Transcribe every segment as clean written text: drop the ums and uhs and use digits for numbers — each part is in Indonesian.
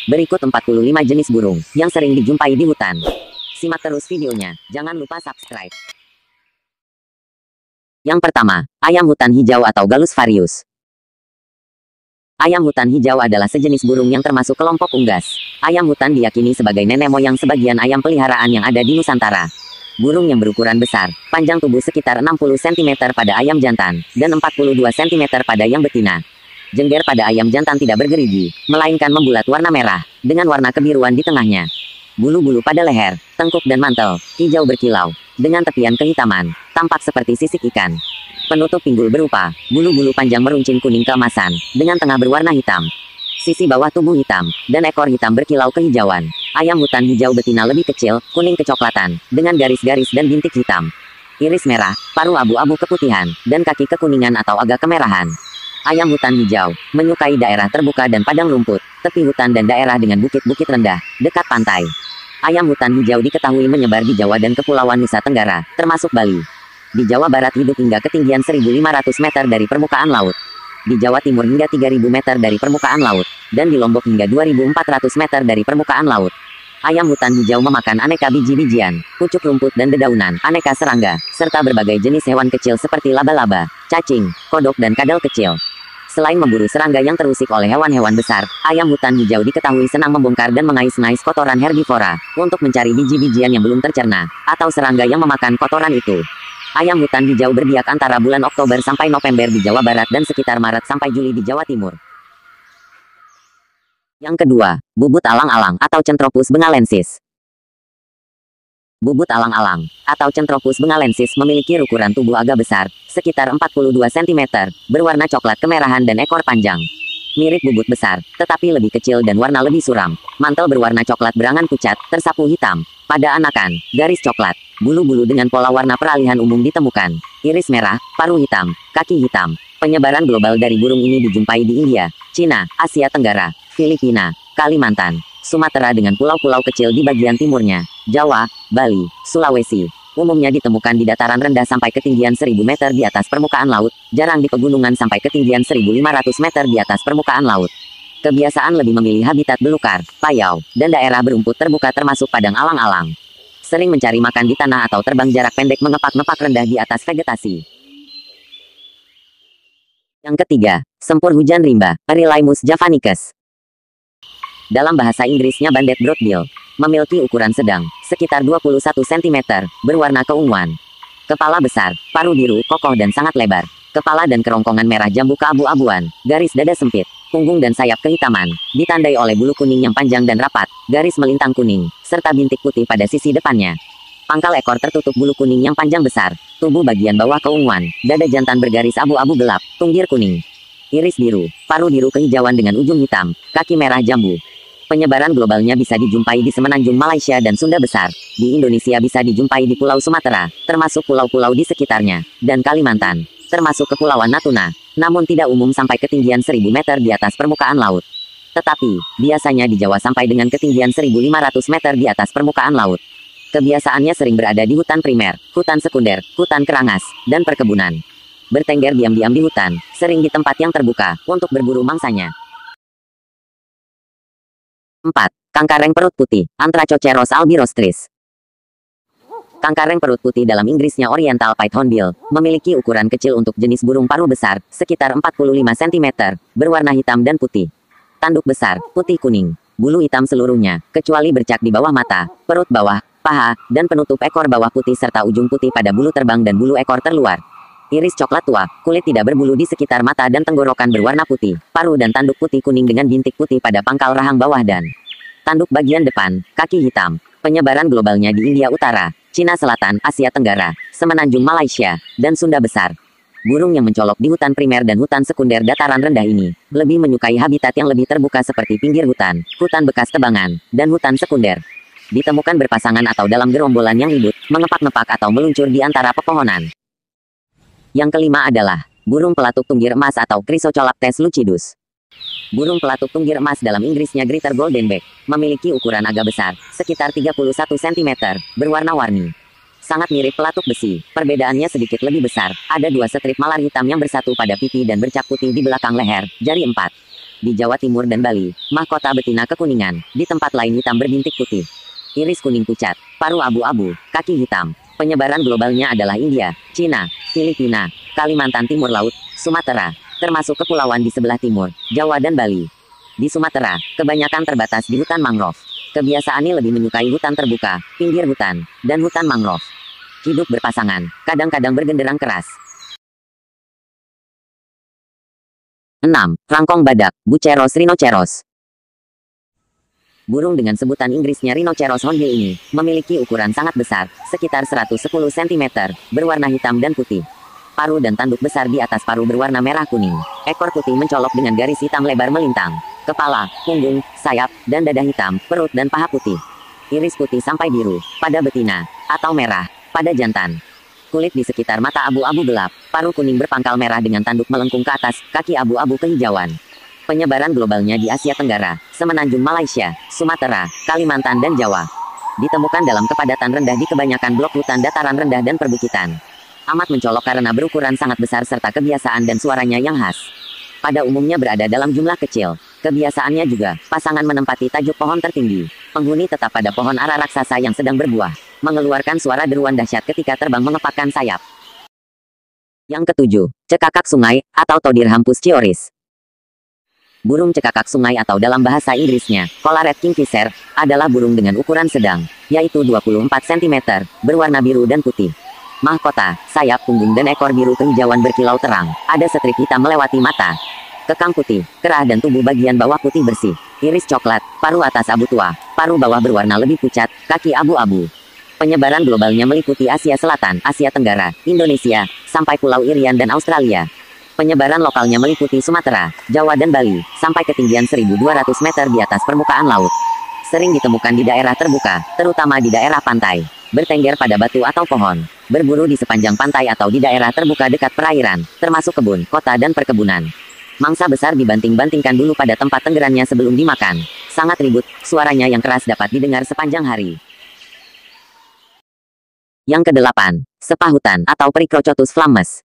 Berikut 45 jenis burung yang sering dijumpai di hutan. Simak terus videonya, jangan lupa subscribe. Yang pertama, ayam hutan hijau atau Gallus varius. Ayam hutan hijau adalah sejenis burung yang termasuk kelompok unggas. Ayam hutan diyakini sebagai nenek moyang sebagian ayam peliharaan yang ada di Nusantara. Burung yang berukuran besar, panjang tubuh sekitar 60 cm pada ayam jantan, dan 42 cm pada yang betina. Jengger pada ayam jantan tidak bergerigi, melainkan membulat warna merah, dengan warna kebiruan di tengahnya. Bulu-bulu pada leher, tengkuk dan mantel, hijau berkilau, dengan tepian kehitaman, tampak seperti sisik ikan. Penutup pinggul berupa bulu-bulu panjang meruncing kuning keemasan, dengan tengah berwarna hitam. Sisi bawah tubuh hitam, dan ekor hitam berkilau kehijauan. Ayam hutan hijau betina lebih kecil, kuning kecoklatan, dengan garis-garis dan bintik hitam. Iris merah, paruh abu-abu keputihan, dan kaki kekuningan atau agak kemerahan. Ayam hutan hijau menyukai daerah terbuka dan padang rumput, tepi hutan dan daerah dengan bukit-bukit rendah, dekat pantai. Ayam hutan hijau diketahui menyebar di Jawa dan Kepulauan Nusa Tenggara, termasuk Bali. Di Jawa Barat hidup hingga ketinggian 1.500 meter dari permukaan laut. Di Jawa Timur hingga 3.000 meter dari permukaan laut. Dan di Lombok hingga 2.400 meter dari permukaan laut. Ayam hutan hijau memakan aneka biji-bijian, pucuk rumput dan dedaunan, aneka serangga, serta berbagai jenis hewan kecil seperti laba-laba, cacing, kodok dan kadal kecil. Selain memburu serangga yang terusik oleh hewan-hewan besar, ayam hutan hijau diketahui senang membongkar dan mengais-ngais kotoran herbivora, untuk mencari biji-bijian yang belum tercerna, atau serangga yang memakan kotoran itu. Ayam hutan hijau berbiak antara bulan Oktober sampai November di Jawa Barat dan sekitar Maret sampai Juli di Jawa Timur. Yang kedua, bubut alang-alang atau Centropus bengalensis. Bubut alang-alang atau Centropus bengalensis memiliki ukuran tubuh agak besar, sekitar 42 cm, berwarna coklat kemerahan dan ekor panjang. Mirip bubut besar, tetapi lebih kecil dan warna lebih suram. Mantel berwarna coklat berangan pucat, tersapu hitam. Pada anakan, garis coklat. Bulu-bulu dengan pola warna peralihan umum ditemukan. Iris merah, paruh hitam, kaki hitam. Penyebaran global dari burung ini dijumpai di India, Cina, Asia Tenggara, Filipina, Kalimantan, Sumatera dengan pulau-pulau kecil di bagian timurnya, Jawa, Bali, Sulawesi. Umumnya ditemukan di dataran rendah sampai ketinggian 1.000 meter di atas permukaan laut, jarang di pegunungan sampai ketinggian 1.500 meter di atas permukaan laut. Kebiasaan lebih memilih habitat belukar, payau, dan daerah berumput terbuka termasuk padang alang-alang. Sering mencari makan di tanah atau terbang jarak pendek mengepak-ngepak rendah di atas vegetasi. Yang ketiga, sempur hujan rimba, Erilaemus javanicus. Dalam bahasa Inggrisnya banded broadbill, memiliki ukuran sedang, sekitar 21 cm, berwarna keunguan. Kepala besar, paruh biru, kokoh dan sangat lebar. Kepala dan kerongkongan merah jambu keabu-abuan, garis dada sempit, punggung dan sayap kehitaman, ditandai oleh bulu kuning yang panjang dan rapat, garis melintang kuning, serta bintik putih pada sisi depannya. Pangkal ekor tertutup bulu kuning yang panjang besar, tubuh bagian bawah keunguan, dada jantan bergaris abu-abu gelap, tunggir kuning. Iris biru, paruh biru kehijauan dengan ujung hitam, kaki merah jambu. Penyebaran globalnya bisa dijumpai di semenanjung Malaysia dan Sunda Besar. Di Indonesia bisa dijumpai di Pulau Sumatera, termasuk pulau-pulau di sekitarnya, dan Kalimantan, termasuk Kepulauan Natuna, namun tidak umum sampai ketinggian 1.000 meter di atas permukaan laut. Tetapi, biasanya di Jawa sampai dengan ketinggian 1.500 meter di atas permukaan laut. Kebiasaannya sering berada di hutan primer, hutan sekunder, hutan kerangas, dan perkebunan. Bertengger diam-diam di hutan, sering di tempat yang terbuka, untuk berburu mangsanya. 4. Kangkareng perut putih, Anthracoceros albirostris. Kangkareng perut putih dalam Inggrisnya Oriental Pythonbill, memiliki ukuran kecil untuk jenis burung paruh besar, sekitar 45 cm, berwarna hitam dan putih. Tanduk besar, putih kuning, bulu hitam seluruhnya, kecuali bercak di bawah mata, perut bawah, paha, dan penutup ekor bawah putih serta ujung putih pada bulu terbang dan bulu ekor terluar. Iris coklat tua, kulit tidak berbulu di sekitar mata dan tenggorokan berwarna putih, paruh dan tanduk putih kuning dengan bintik putih pada pangkal rahang bawah dan tanduk bagian depan, kaki hitam. Penyebaran globalnya di India Utara, Cina Selatan, Asia Tenggara, semenanjung Malaysia, dan Sunda Besar. Burung yang mencolok di hutan primer dan hutan sekunder dataran rendah ini, lebih menyukai habitat yang lebih terbuka seperti pinggir hutan, hutan bekas tebangan, dan hutan sekunder. Ditemukan berpasangan atau dalam gerombolan yang ribut, mengepak-ngepak atau meluncur di antara pepohonan. Yang kelima adalah burung pelatuk tunggir emas atau Chrysocolaptes lucidus. Burung pelatuk tunggir emas dalam Inggrisnya Greater Goldenback, memiliki ukuran agak besar, sekitar 31 cm, berwarna-warni. Sangat mirip pelatuk besi, perbedaannya sedikit lebih besar, ada 2 strip malar hitam yang bersatu pada pipi dan bercak putih di belakang leher, jari 4. Di Jawa Timur dan Bali, mahkota betina kekuningan, di tempat lain hitam berbintik putih. Iris kuning pucat, paruh abu-abu, kaki hitam. Penyebaran globalnya adalah India, Cina, Filipina, Kalimantan Timur Laut, Sumatera, termasuk kepulauan di sebelah timur, Jawa dan Bali. Di Sumatera, kebanyakan terbatas di hutan mangrove. Kebiasaannya lebih menyukai hutan terbuka, pinggir hutan, dan hutan mangrove. Hidup berpasangan, kadang-kadang bergenderang keras. 6. Rangkong badak, Buceros rhinoceros. Burung dengan sebutan Inggrisnya Rhinoceros hornbill ini, memiliki ukuran sangat besar, sekitar 110 cm, berwarna hitam dan putih. Paruh dan tanduk besar di atas paruh berwarna merah kuning. Ekor putih mencolok dengan garis hitam lebar melintang. Kepala, punggung, sayap, dan dada hitam, perut dan paha putih. Iris putih sampai biru, pada betina, atau merah, pada jantan. Kulit di sekitar mata abu-abu gelap, paruh kuning berpangkal merah dengan tanduk melengkung ke atas, kaki abu-abu kehijauan. Penyebaran globalnya di Asia Tenggara, semenanjung Malaysia, Sumatera, Kalimantan dan Jawa. Ditemukan dalam kepadatan rendah di kebanyakan blok hutan dataran rendah dan perbukitan. Amat mencolok karena berukuran sangat besar serta kebiasaan dan suaranya yang khas. Pada umumnya berada dalam jumlah kecil. Kebiasaannya juga, pasangan menempati tajuk pohon tertinggi. Penghuni tetap pada pohon ara raksasa yang sedang berbuah. Mengeluarkan suara deruan dahsyat ketika terbang mengepakkan sayap. Yang ketujuh, cekakak sungai, atau Todirhampus chioris. Burung cekakak sungai atau dalam bahasa Inggrisnya, Collared kingfisher, adalah burung dengan ukuran sedang, yaitu 24 cm, berwarna biru dan putih. Mahkota, sayap, punggung dan ekor biru kehijauan berkilau terang, ada strip hitam melewati mata. Kekang putih, kerah dan tubuh bagian bawah putih bersih. Iris coklat, paruh atas abu tua, paruh bawah berwarna lebih pucat, kaki abu-abu. Penyebaran globalnya meliputi Asia Selatan, Asia Tenggara, Indonesia, sampai Pulau Irian dan Australia. Penyebaran lokalnya meliputi Sumatera, Jawa dan Bali, sampai ketinggian 1.200 meter di atas permukaan laut. Sering ditemukan di daerah terbuka, terutama di daerah pantai. Bertengger pada batu atau pohon. Berburu di sepanjang pantai atau di daerah terbuka dekat perairan, termasuk kebun, kota dan perkebunan. Mangsa besar dibanting-bantingkan dulu pada tempat tenggerannya sebelum dimakan. Sangat ribut, suaranya yang keras dapat didengar sepanjang hari. Yang kedelapan, sepahutan atau Pericrocotus flammes.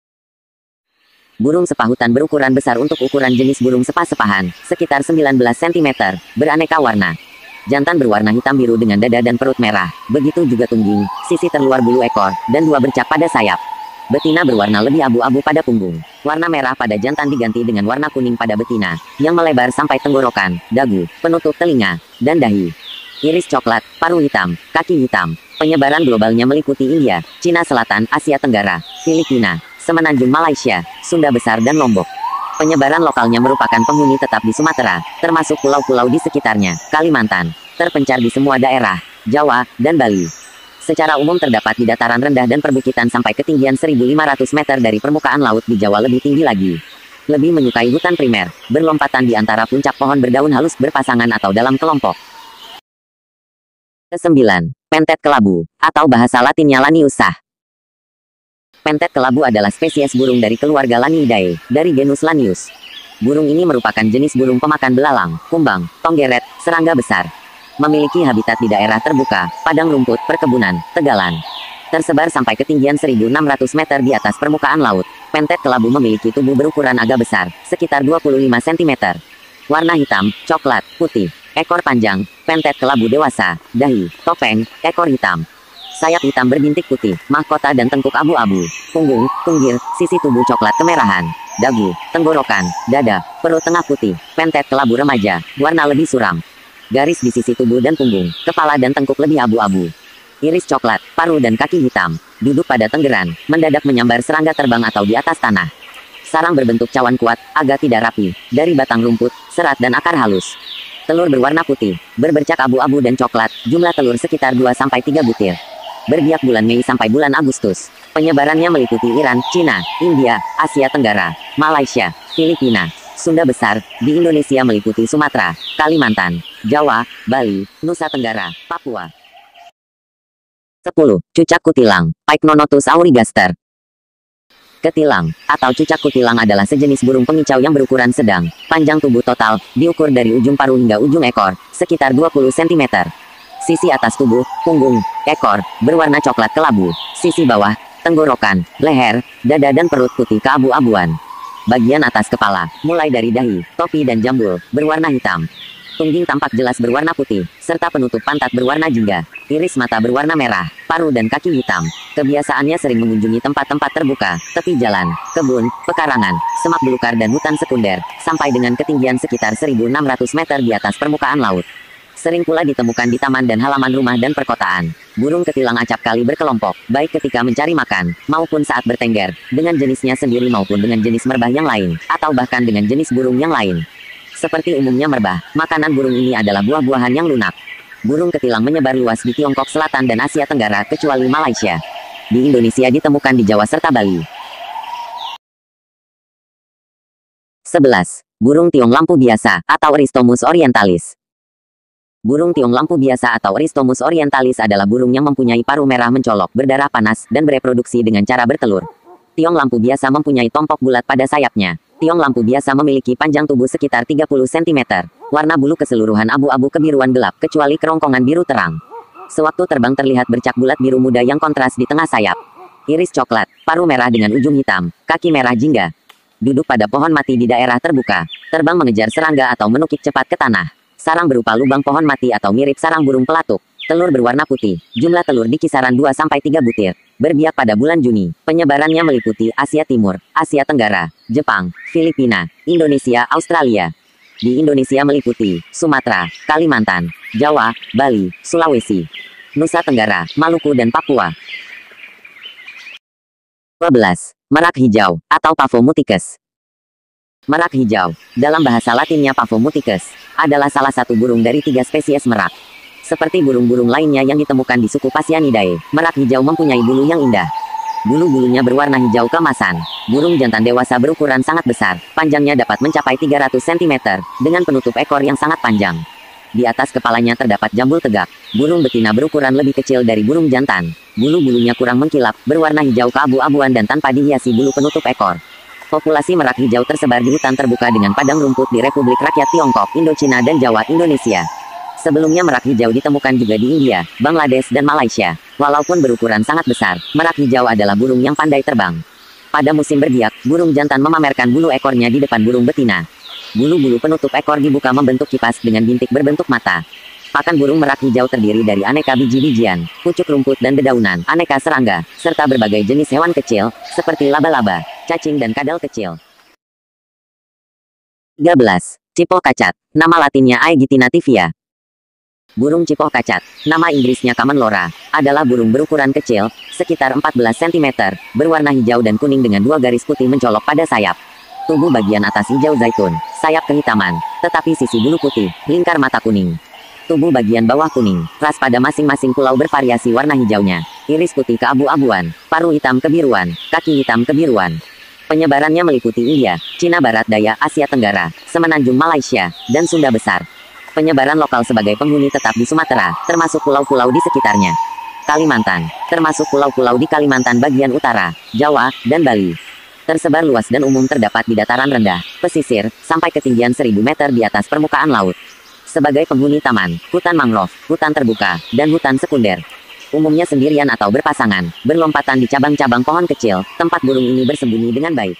Burung sepahutan berukuran besar untuk ukuran jenis burung sepa-sepahan, sekitar 19 cm, beraneka warna. Jantan berwarna hitam biru dengan dada dan perut merah, begitu juga tungging, sisi terluar bulu ekor, dan dua bercak pada sayap. Betina berwarna lebih abu-abu pada punggung. Warna merah pada jantan diganti dengan warna kuning pada betina, yang melebar sampai tenggorokan, dagu, penutup telinga, dan dahi. Iris coklat, paruh hitam, kaki hitam. Penyebaran globalnya meliputi India, Cina Selatan, Asia Tenggara, Filipina, semenanjung Malaysia, Sunda Besar dan Lombok. Penyebaran lokalnya merupakan penghuni tetap di Sumatera, termasuk pulau-pulau di sekitarnya, Kalimantan, terpencar di semua daerah, Jawa, dan Bali. Secara umum terdapat di dataran rendah dan perbukitan sampai ketinggian 1.500 meter dari permukaan laut. Di Jawa lebih tinggi lagi. Lebih menyukai hutan primer, berlompatan di antara puncak pohon berdaun halus berpasangan atau dalam kelompok. Kesembilan, pentet kelabu, atau bahasa latinnya Laniusah. Pentet kelabu adalah spesies burung dari keluarga Laniidae, dari genus Lanius. Burung ini merupakan jenis burung pemakan belalang, kumbang, tonggeret, serangga besar. Memiliki habitat di daerah terbuka, padang rumput, perkebunan, tegalan. Tersebar sampai ketinggian 1.600 meter di atas permukaan laut. Pentet kelabu memiliki tubuh berukuran agak besar, sekitar 25 cm. Warna hitam, coklat, putih. Ekor panjang, pentet kelabu dewasa, dahi, topeng, ekor hitam. Sayap hitam berbintik putih, mahkota dan tengkuk abu-abu. Punggung, tunggir, sisi tubuh coklat kemerahan. Dagu, tenggorokan, dada, perut tengah putih. Pentet kelabu remaja, warna lebih suram. Garis di sisi tubuh dan punggung, kepala dan tengkuk lebih abu-abu. Iris coklat, paruh dan kaki hitam. Duduk pada tenggeran, mendadak menyambar serangga terbang atau di atas tanah. Sarang berbentuk cawan kuat, agak tidak rapi, dari batang rumput, serat dan akar halus. Telur berwarna putih, berbercak abu-abu dan coklat, jumlah telur sekitar 2-3 butir. Berbiak bulan Mei sampai bulan Agustus. Penyebarannya meliputi Iran, Cina, India, Asia Tenggara, Malaysia, Filipina, Sunda Besar. Di Indonesia meliputi Sumatera, Kalimantan, Jawa, Bali, Nusa Tenggara, Papua. 10. Cucak kutilang, Pycnonotus aurigaster. Ketilang, atau cucak kutilang adalah sejenis burung pengicau yang berukuran sedang. Panjang tubuh total, diukur dari ujung paruh hingga ujung ekor, sekitar 20 cm. Sisi atas tubuh, punggung, ekor, berwarna coklat kelabu. Sisi bawah, tenggorokan, leher, dada dan perut putih keabu-abuan. Bagian atas kepala, mulai dari dahi, topi dan jambul, berwarna hitam. Tungging tampak jelas berwarna putih, serta penutup pantat berwarna jingga. Iris mata berwarna merah, paruh dan kaki hitam. Kebiasaannya sering mengunjungi tempat-tempat terbuka, tepi jalan, kebun, pekarangan, semak belukar dan hutan sekunder, sampai dengan ketinggian sekitar 1.600 meter di atas permukaan laut. Sering pula ditemukan di taman dan halaman rumah dan perkotaan. Burung ketilang acap kali berkelompok, baik ketika mencari makan, maupun saat bertengger, dengan jenisnya sendiri maupun dengan jenis merbah yang lain, atau bahkan dengan jenis burung yang lain. Seperti umumnya merbah, makanan burung ini adalah buah-buahan yang lunak. Burung ketilang menyebar luas di Tiongkok Selatan dan Asia Tenggara kecuali Malaysia. Di Indonesia ditemukan di Jawa serta Bali. 11. Burung tiong lampu biasa, atau Eristomus orientalis. Burung tiong lampu biasa atau Eristomus orientalis adalah burung yang mempunyai paruh merah mencolok, berdarah panas, dan bereproduksi dengan cara bertelur. Tiong lampu biasa mempunyai tompok bulat pada sayapnya. Tiong lampu biasa memiliki panjang tubuh sekitar 30 cm. Warna bulu keseluruhan abu-abu kebiruan gelap kecuali kerongkongan biru terang. Sewaktu terbang terlihat bercak bulat biru muda yang kontras di tengah sayap. Iris coklat, paruh merah dengan ujung hitam, kaki merah jingga. Duduk pada pohon mati di daerah terbuka. Terbang mengejar serangga atau menukik cepat ke tanah. Sarang berupa lubang pohon mati atau mirip sarang burung pelatuk. Telur berwarna putih. Jumlah telur di kisaran 2-3 butir. Berbiak pada bulan Juni. Penyebarannya meliputi Asia Timur, Asia Tenggara, Jepang, Filipina, Indonesia, Australia. Di Indonesia meliputi Sumatera, Kalimantan, Jawa, Bali, Sulawesi, Nusa Tenggara, Maluku dan Papua. 12. Merak hijau, atau Pavomuticus. Merak hijau, dalam bahasa Latinnya Pavomuticus, adalah salah satu burung dari 3 spesies merak. Seperti burung-burung lainnya yang ditemukan di suku Phasianidae, merak hijau mempunyai bulu yang indah. Bulu-bulunya berwarna hijau keemasan. Burung jantan dewasa berukuran sangat besar, panjangnya dapat mencapai 300 cm, dengan penutup ekor yang sangat panjang. Di atas kepalanya terdapat jambul tegak. Burung betina berukuran lebih kecil dari burung jantan. Bulu-bulunya kurang mengkilap, berwarna hijau keabu-abuan dan tanpa dihiasi bulu penutup ekor. Populasi merak hijau tersebar di hutan terbuka dengan padang rumput di Republik Rakyat Tiongkok, Indochina dan Jawa, Indonesia. Sebelumnya merak hijau ditemukan juga di India, Bangladesh dan Malaysia. Walaupun berukuran sangat besar, merak hijau adalah burung yang pandai terbang. Pada musim berbiak, burung jantan memamerkan bulu ekornya di depan burung betina. Bulu-bulu penutup ekor dibuka membentuk kipas dengan bintik berbentuk mata. Pakan burung merak hijau terdiri dari aneka biji-bijian, pucuk rumput dan dedaunan, aneka serangga, serta berbagai jenis hewan kecil, seperti laba-laba, cacing dan kadal kecil. 13. Cipoh kacat, nama latinnya Aegitina tivia. Burung cipoh kacat, nama Inggrisnya Common Lora, adalah burung berukuran kecil, sekitar 14 cm, berwarna hijau dan kuning dengan 2 garis putih mencolok pada sayap. Tubuh bagian atas hijau zaitun, sayap kehitaman, tetapi sisi bulu putih, lingkar mata kuning. Tubuh bagian bawah kuning, ras pada masing-masing pulau bervariasi warna hijaunya, iris putih keabu-abuan, paruh hitam kebiruan, kaki hitam kebiruan. Penyebarannya meliputi India, Cina Barat Daya, Asia Tenggara, Semenanjung Malaysia, dan Sunda Besar. Penyebaran lokal sebagai penghuni tetap di Sumatera, termasuk pulau-pulau di sekitarnya. Kalimantan, termasuk pulau-pulau di Kalimantan bagian utara, Jawa, dan Bali. Tersebar luas dan umum terdapat di dataran rendah, pesisir, sampai ketinggian 1000 meter di atas permukaan laut. Sebagai penghuni taman, hutan mangrove, hutan terbuka, dan hutan sekunder. Umumnya sendirian atau berpasangan, berlompatan di cabang-cabang pohon kecil, tempat burung ini bersembunyi dengan baik.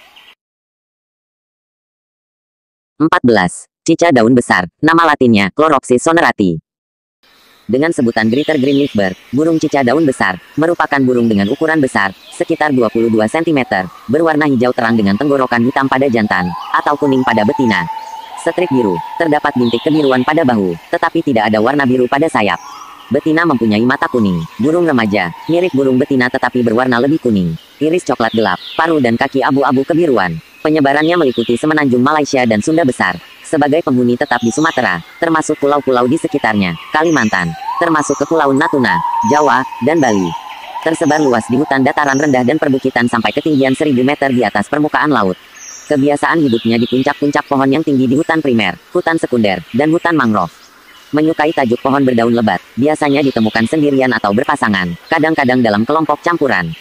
14. Cicak daun besar, nama latinnya Chloropsis sonerati. Dengan sebutan Greater Green Leaf Bird, burung cicak daun besar, merupakan burung dengan ukuran besar, sekitar 22 cm, berwarna hijau terang dengan tenggorokan hitam pada jantan, atau kuning pada betina. Strip biru, terdapat bintik kebiruan pada bahu, tetapi tidak ada warna biru pada sayap. Betina mempunyai mata kuning. Burung remaja, mirip burung betina tetapi berwarna lebih kuning. Iris coklat gelap, paruh dan kaki abu-abu kebiruan. Penyebarannya meliputi Semenanjung Malaysia dan Sunda Besar. Sebagai penghuni tetap di Sumatera, termasuk pulau-pulau di sekitarnya, Kalimantan, termasuk Kepulauan Natuna, Jawa, dan Bali. Tersebar luas di hutan dataran rendah dan perbukitan sampai ketinggian 1000 meter di atas permukaan laut. Kebiasaan hidupnya di puncak-puncak pohon yang tinggi di hutan primer, hutan sekunder, dan hutan mangrove. Menyukai tajuk pohon berdaun lebat, biasanya ditemukan sendirian atau berpasangan, kadang-kadang dalam kelompok campuran.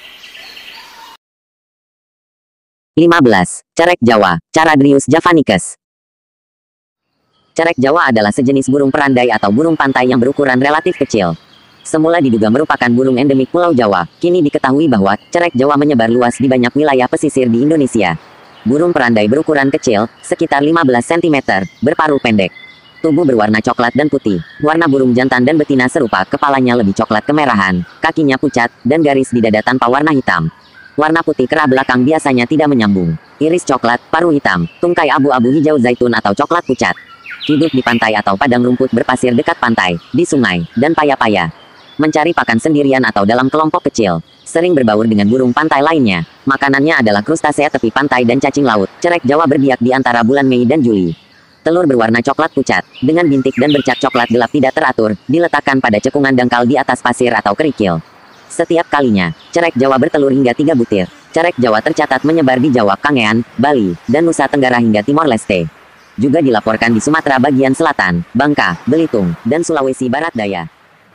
15. Cerek Jawa, Charadrius javanicus. Cerek Jawa adalah sejenis burung perandai atau burung pantai yang berukuran relatif kecil. Semula diduga merupakan burung endemik Pulau Jawa, kini diketahui bahwa cerek Jawa menyebar luas di banyak wilayah pesisir di Indonesia. Burung perandai berukuran kecil, sekitar 15 cm, berparuh pendek. Tubuh berwarna coklat dan putih. Warna burung jantan dan betina serupa, kepalanya lebih coklat kemerahan, kakinya pucat, dan garis di dada tanpa warna hitam. Warna putih kerah belakang biasanya tidak menyambung. Iris coklat, paruh hitam, tungkai abu-abu hijau zaitun atau coklat pucat. Hidup di pantai atau padang rumput berpasir dekat pantai, di sungai, dan paya-paya. Mencari pakan sendirian atau dalam kelompok kecil. Sering berbaur dengan burung pantai lainnya. Makanannya adalah krustasea tepi pantai dan cacing laut. Cerek Jawa berbiak di antara bulan Mei dan Juli. Telur berwarna coklat pucat, dengan bintik dan bercak coklat gelap tidak teratur, diletakkan pada cekungan dangkal di atas pasir atau kerikil. Setiap kalinya, cerek Jawa bertelur hingga 3 butir. Cerek Jawa tercatat menyebar di Jawa, Kangean, Bali, dan Nusa Tenggara hingga Timor Leste. Juga dilaporkan di Sumatera bagian selatan, Bangka, Belitung, dan Sulawesi Barat Daya.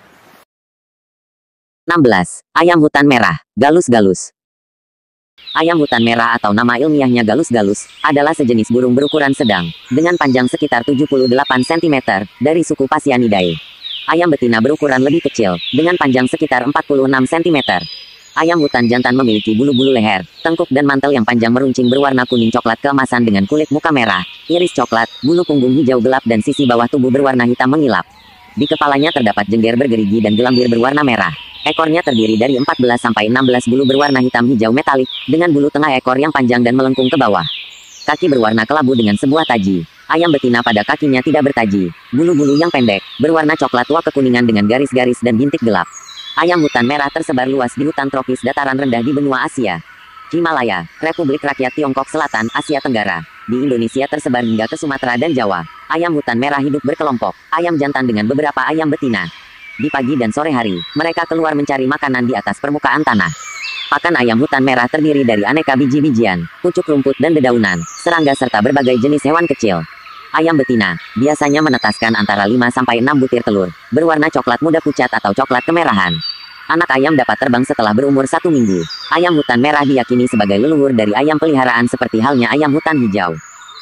16. Ayam hutan merah, Galus-galus. Ayam hutan merah atau nama ilmiahnya Galus-galus, adalah sejenis burung berukuran sedang, dengan panjang sekitar 78 cm, dari suku Phasianidae. Ayam betina berukuran lebih kecil, dengan panjang sekitar 46 cm. Ayam hutan jantan memiliki bulu-bulu leher, tengkuk dan mantel yang panjang meruncing berwarna kuning coklat keemasan dengan kulit muka merah, iris coklat, bulu punggung hijau gelap dan sisi bawah tubuh berwarna hitam mengilap. Di kepalanya terdapat jengger bergerigi dan gelambir berwarna merah. Ekornya terdiri dari 14-16 bulu berwarna hitam hijau metalik, dengan bulu tengah ekor yang panjang dan melengkung ke bawah. Kaki berwarna kelabu dengan sebuah taji. Ayam betina pada kakinya tidak bertaji. Bulu-bulu yang pendek, berwarna coklat tua kekuningan dengan garis-garis dan bintik gelap. Ayam hutan merah tersebar luas di hutan tropis dataran rendah di benua Asia. Himalaya, Republik Rakyat Tiongkok Selatan, Asia Tenggara. Di Indonesia tersebar hingga ke Sumatera dan Jawa. Ayam hutan merah hidup berkelompok, ayam jantan dengan beberapa ayam betina. Di pagi dan sore hari, mereka keluar mencari makanan di atas permukaan tanah. Pakan ayam hutan merah terdiri dari aneka biji-bijian, pucuk rumput dan dedaunan, serangga serta berbagai jenis hewan kecil. Ayam betina biasanya menetaskan antara 5-6 butir telur, berwarna coklat muda pucat atau coklat kemerahan. Anak ayam dapat terbang setelah berumur 1 minggu. Ayam hutan merah diyakini sebagai leluhur dari ayam peliharaan seperti halnya ayam hutan hijau.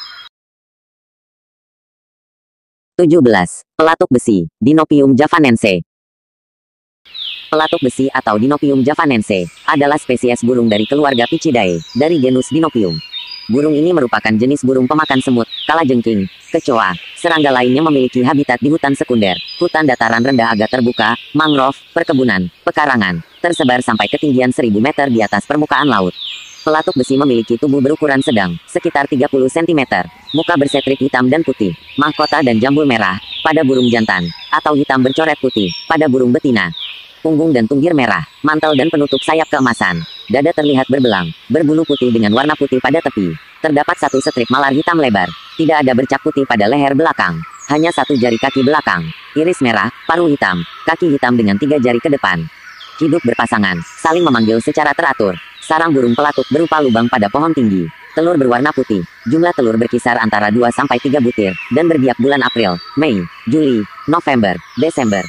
17. Pelatuk besi, Dinopium javanense. Pelatuk besi atau Dinopium javanense adalah spesies burung dari keluarga Picidae, dari genus Dinopium. Burung ini merupakan jenis burung pemakan semut, kalajengking, kecoa, serangga lainnya memiliki habitat di hutan sekunder, hutan dataran rendah agak terbuka, mangrove, perkebunan, pekarangan, tersebar sampai ketinggian 1000 meter di atas permukaan laut. Pelatuk besi memiliki tubuh berukuran sedang, sekitar 30 cm, muka bersetrik hitam dan putih, mahkota dan jambul merah, pada burung jantan, atau hitam bercoret putih, pada burung betina. Punggung dan tunggir merah, mantel dan penutup sayap keemasan. Dada terlihat berbelang, berbulu putih dengan warna putih pada tepi. Terdapat satu strip malar hitam lebar. Tidak ada bercak putih pada leher belakang. Hanya satu jari kaki belakang. Iris merah, paruh hitam, kaki hitam dengan 3 jari ke depan. Hidup berpasangan, saling memanggil secara teratur. Sarang burung pelatuk berupa lubang pada pohon tinggi. Telur berwarna putih. Jumlah telur berkisar antara 2-3 butir, dan berbiak bulan April, Mei, Juli, November, Desember.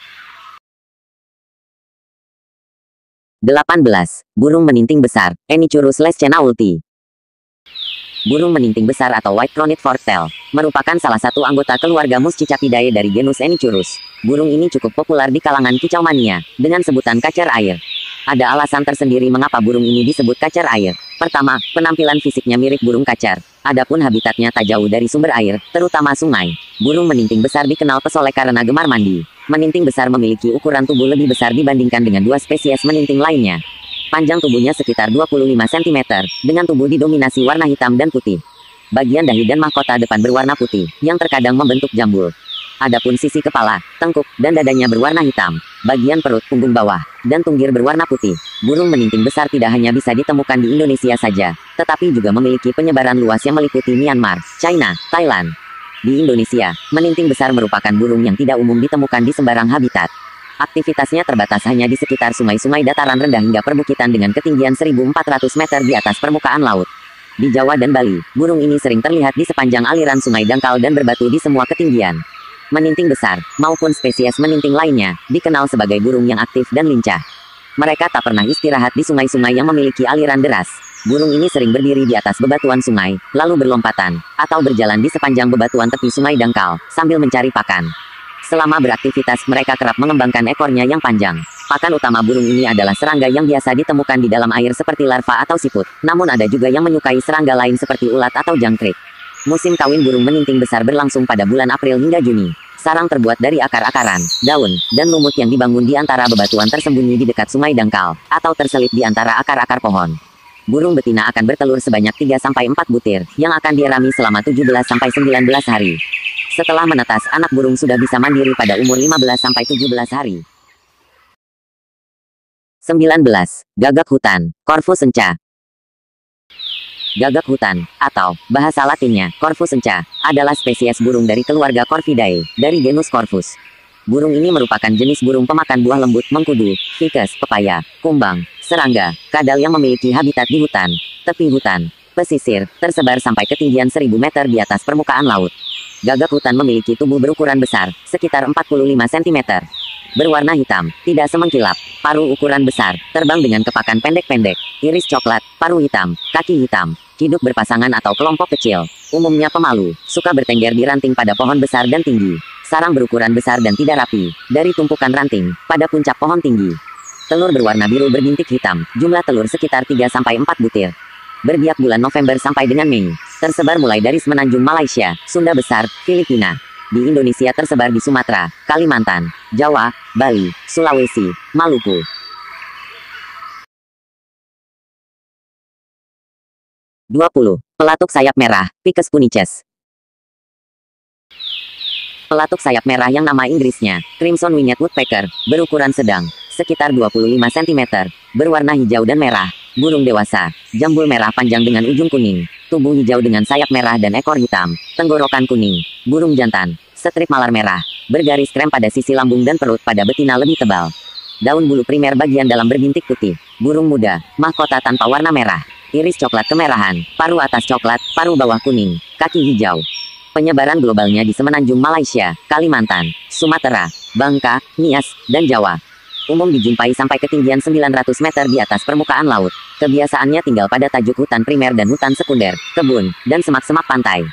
18. Burung meninting besar, Enichurus lescenaulti. Burung meninting besar atau white-crowned forktail merupakan salah satu anggota keluarga Muscicapidae dari genus Enichurus. Burung ini cukup populer di kalangan kicau mania, dengan sebutan kacer air. Ada alasan tersendiri mengapa burung ini disebut kacer air. Pertama, penampilan fisiknya mirip burung kacer. Adapun habitatnya tak jauh dari sumber air, terutama sungai. Burung meninting besar dikenal pesolek karena gemar mandi. Meninting besar memiliki ukuran tubuh lebih besar dibandingkan dengan 2 spesies meninting lainnya. Panjang tubuhnya sekitar 25 cm, dengan tubuh didominasi warna hitam dan putih. Bagian dahi dan mahkota depan berwarna putih, yang terkadang membentuk jambul. Adapun sisi kepala, tengkuk, dan dadanya berwarna hitam. Bagian perut, punggung bawah, dan tunggir berwarna putih. Burung meninting besar tidak hanya bisa ditemukan di Indonesia saja, tetapi juga memiliki penyebaran luas yang meliputi Myanmar, China, Thailand. Di Indonesia, meninting besar merupakan burung yang tidak umum ditemukan di sembarang habitat. Aktivitasnya terbatas hanya di sekitar sungai-sungai dataran rendah hingga perbukitan dengan ketinggian 1400 meter di atas permukaan laut. Di Jawa dan Bali, burung ini sering terlihat di sepanjang aliran sungai dangkal dan berbatu di semua ketinggian. Meninting besar, maupun spesies meninting lainnya, dikenal sebagai burung yang aktif dan lincah. Mereka tak pernah istirahat di sungai-sungai yang memiliki aliran deras. Burung ini sering berdiri di atas bebatuan sungai, lalu berlompatan, atau berjalan di sepanjang bebatuan tepi sungai dangkal, sambil mencari pakan. Selama beraktivitas, mereka kerap mengembangkan ekornya yang panjang. Pakan utama burung ini adalah serangga yang biasa ditemukan di dalam air seperti larva atau siput. Namun ada juga yang menyukai serangga lain seperti ulat atau jangkrik. Musim kawin burung meninting besar berlangsung pada bulan April hingga Juni. Sarang terbuat dari akar-akaran, daun, dan lumut yang dibangun di antara bebatuan tersembunyi di dekat sungai dangkal, atau terselip di antara akar-akar pohon. Burung betina akan bertelur sebanyak 3-4 butir, yang akan dierami selama 17-19 hari. Setelah menetas, anak burung sudah bisa mandiri pada umur 15-17 hari. 19. Gagak hutan, Corvus senca. Gagak hutan, atau bahasa latinnya, Corvus senca, adalah spesies burung dari keluarga Corvidae, dari genus Corvus. Burung ini merupakan jenis burung pemakan buah lembut, mengkudu, ficus, pepaya, kumbang, serangga, kadal yang memiliki habitat di hutan, tepi hutan, pesisir, tersebar sampai ketinggian 1000 meter di atas permukaan laut. Gagak hutan memiliki tubuh berukuran besar, sekitar 45 cm. Berwarna hitam, tidak semengkilap, paruh ukuran besar, terbang dengan kepakan pendek-pendek, iris coklat, paruh hitam, kaki hitam, hidup berpasangan atau kelompok kecil, umumnya pemalu, suka bertengger di ranting pada pohon besar dan tinggi. Sarang berukuran besar dan tidak rapi, dari tumpukan ranting, pada puncak pohon tinggi. Telur berwarna biru berbintik hitam, jumlah telur sekitar 3-4 butir. Berbiak bulan November sampai dengan Mei. Tersebar mulai dari semenanjung Malaysia, Sunda Besar, Filipina. Di Indonesia tersebar di Sumatera, Kalimantan, Jawa, Bali, Sulawesi, Maluku. Pelatuk sayap merah, Picus punices. Pelatuk sayap merah yang nama Inggrisnya, Crimson Winged Woodpecker, berukuran sedang, sekitar 25 cm, berwarna hijau dan merah. Burung dewasa, jambul merah panjang dengan ujung kuning, tubuh hijau dengan sayap merah dan ekor hitam, tenggorokan kuning. Burung jantan, strip malar merah, bergaris krem pada sisi lambung dan perut pada betina lebih tebal. Daun bulu primer bagian dalam berbintik putih. Burung muda, mahkota tanpa warna merah, iris coklat kemerahan, paruh atas coklat, paruh bawah kuning, kaki hijau. Penyebaran globalnya di semenanjung Malaysia, Kalimantan, Sumatera, Bangka, Nias, dan Jawa. Umum dijumpai sampai ketinggian 900 meter di atas permukaan laut. Kebiasaannya tinggal pada tajuk hutan primer dan hutan sekunder, kebun, dan semak-semak pantai.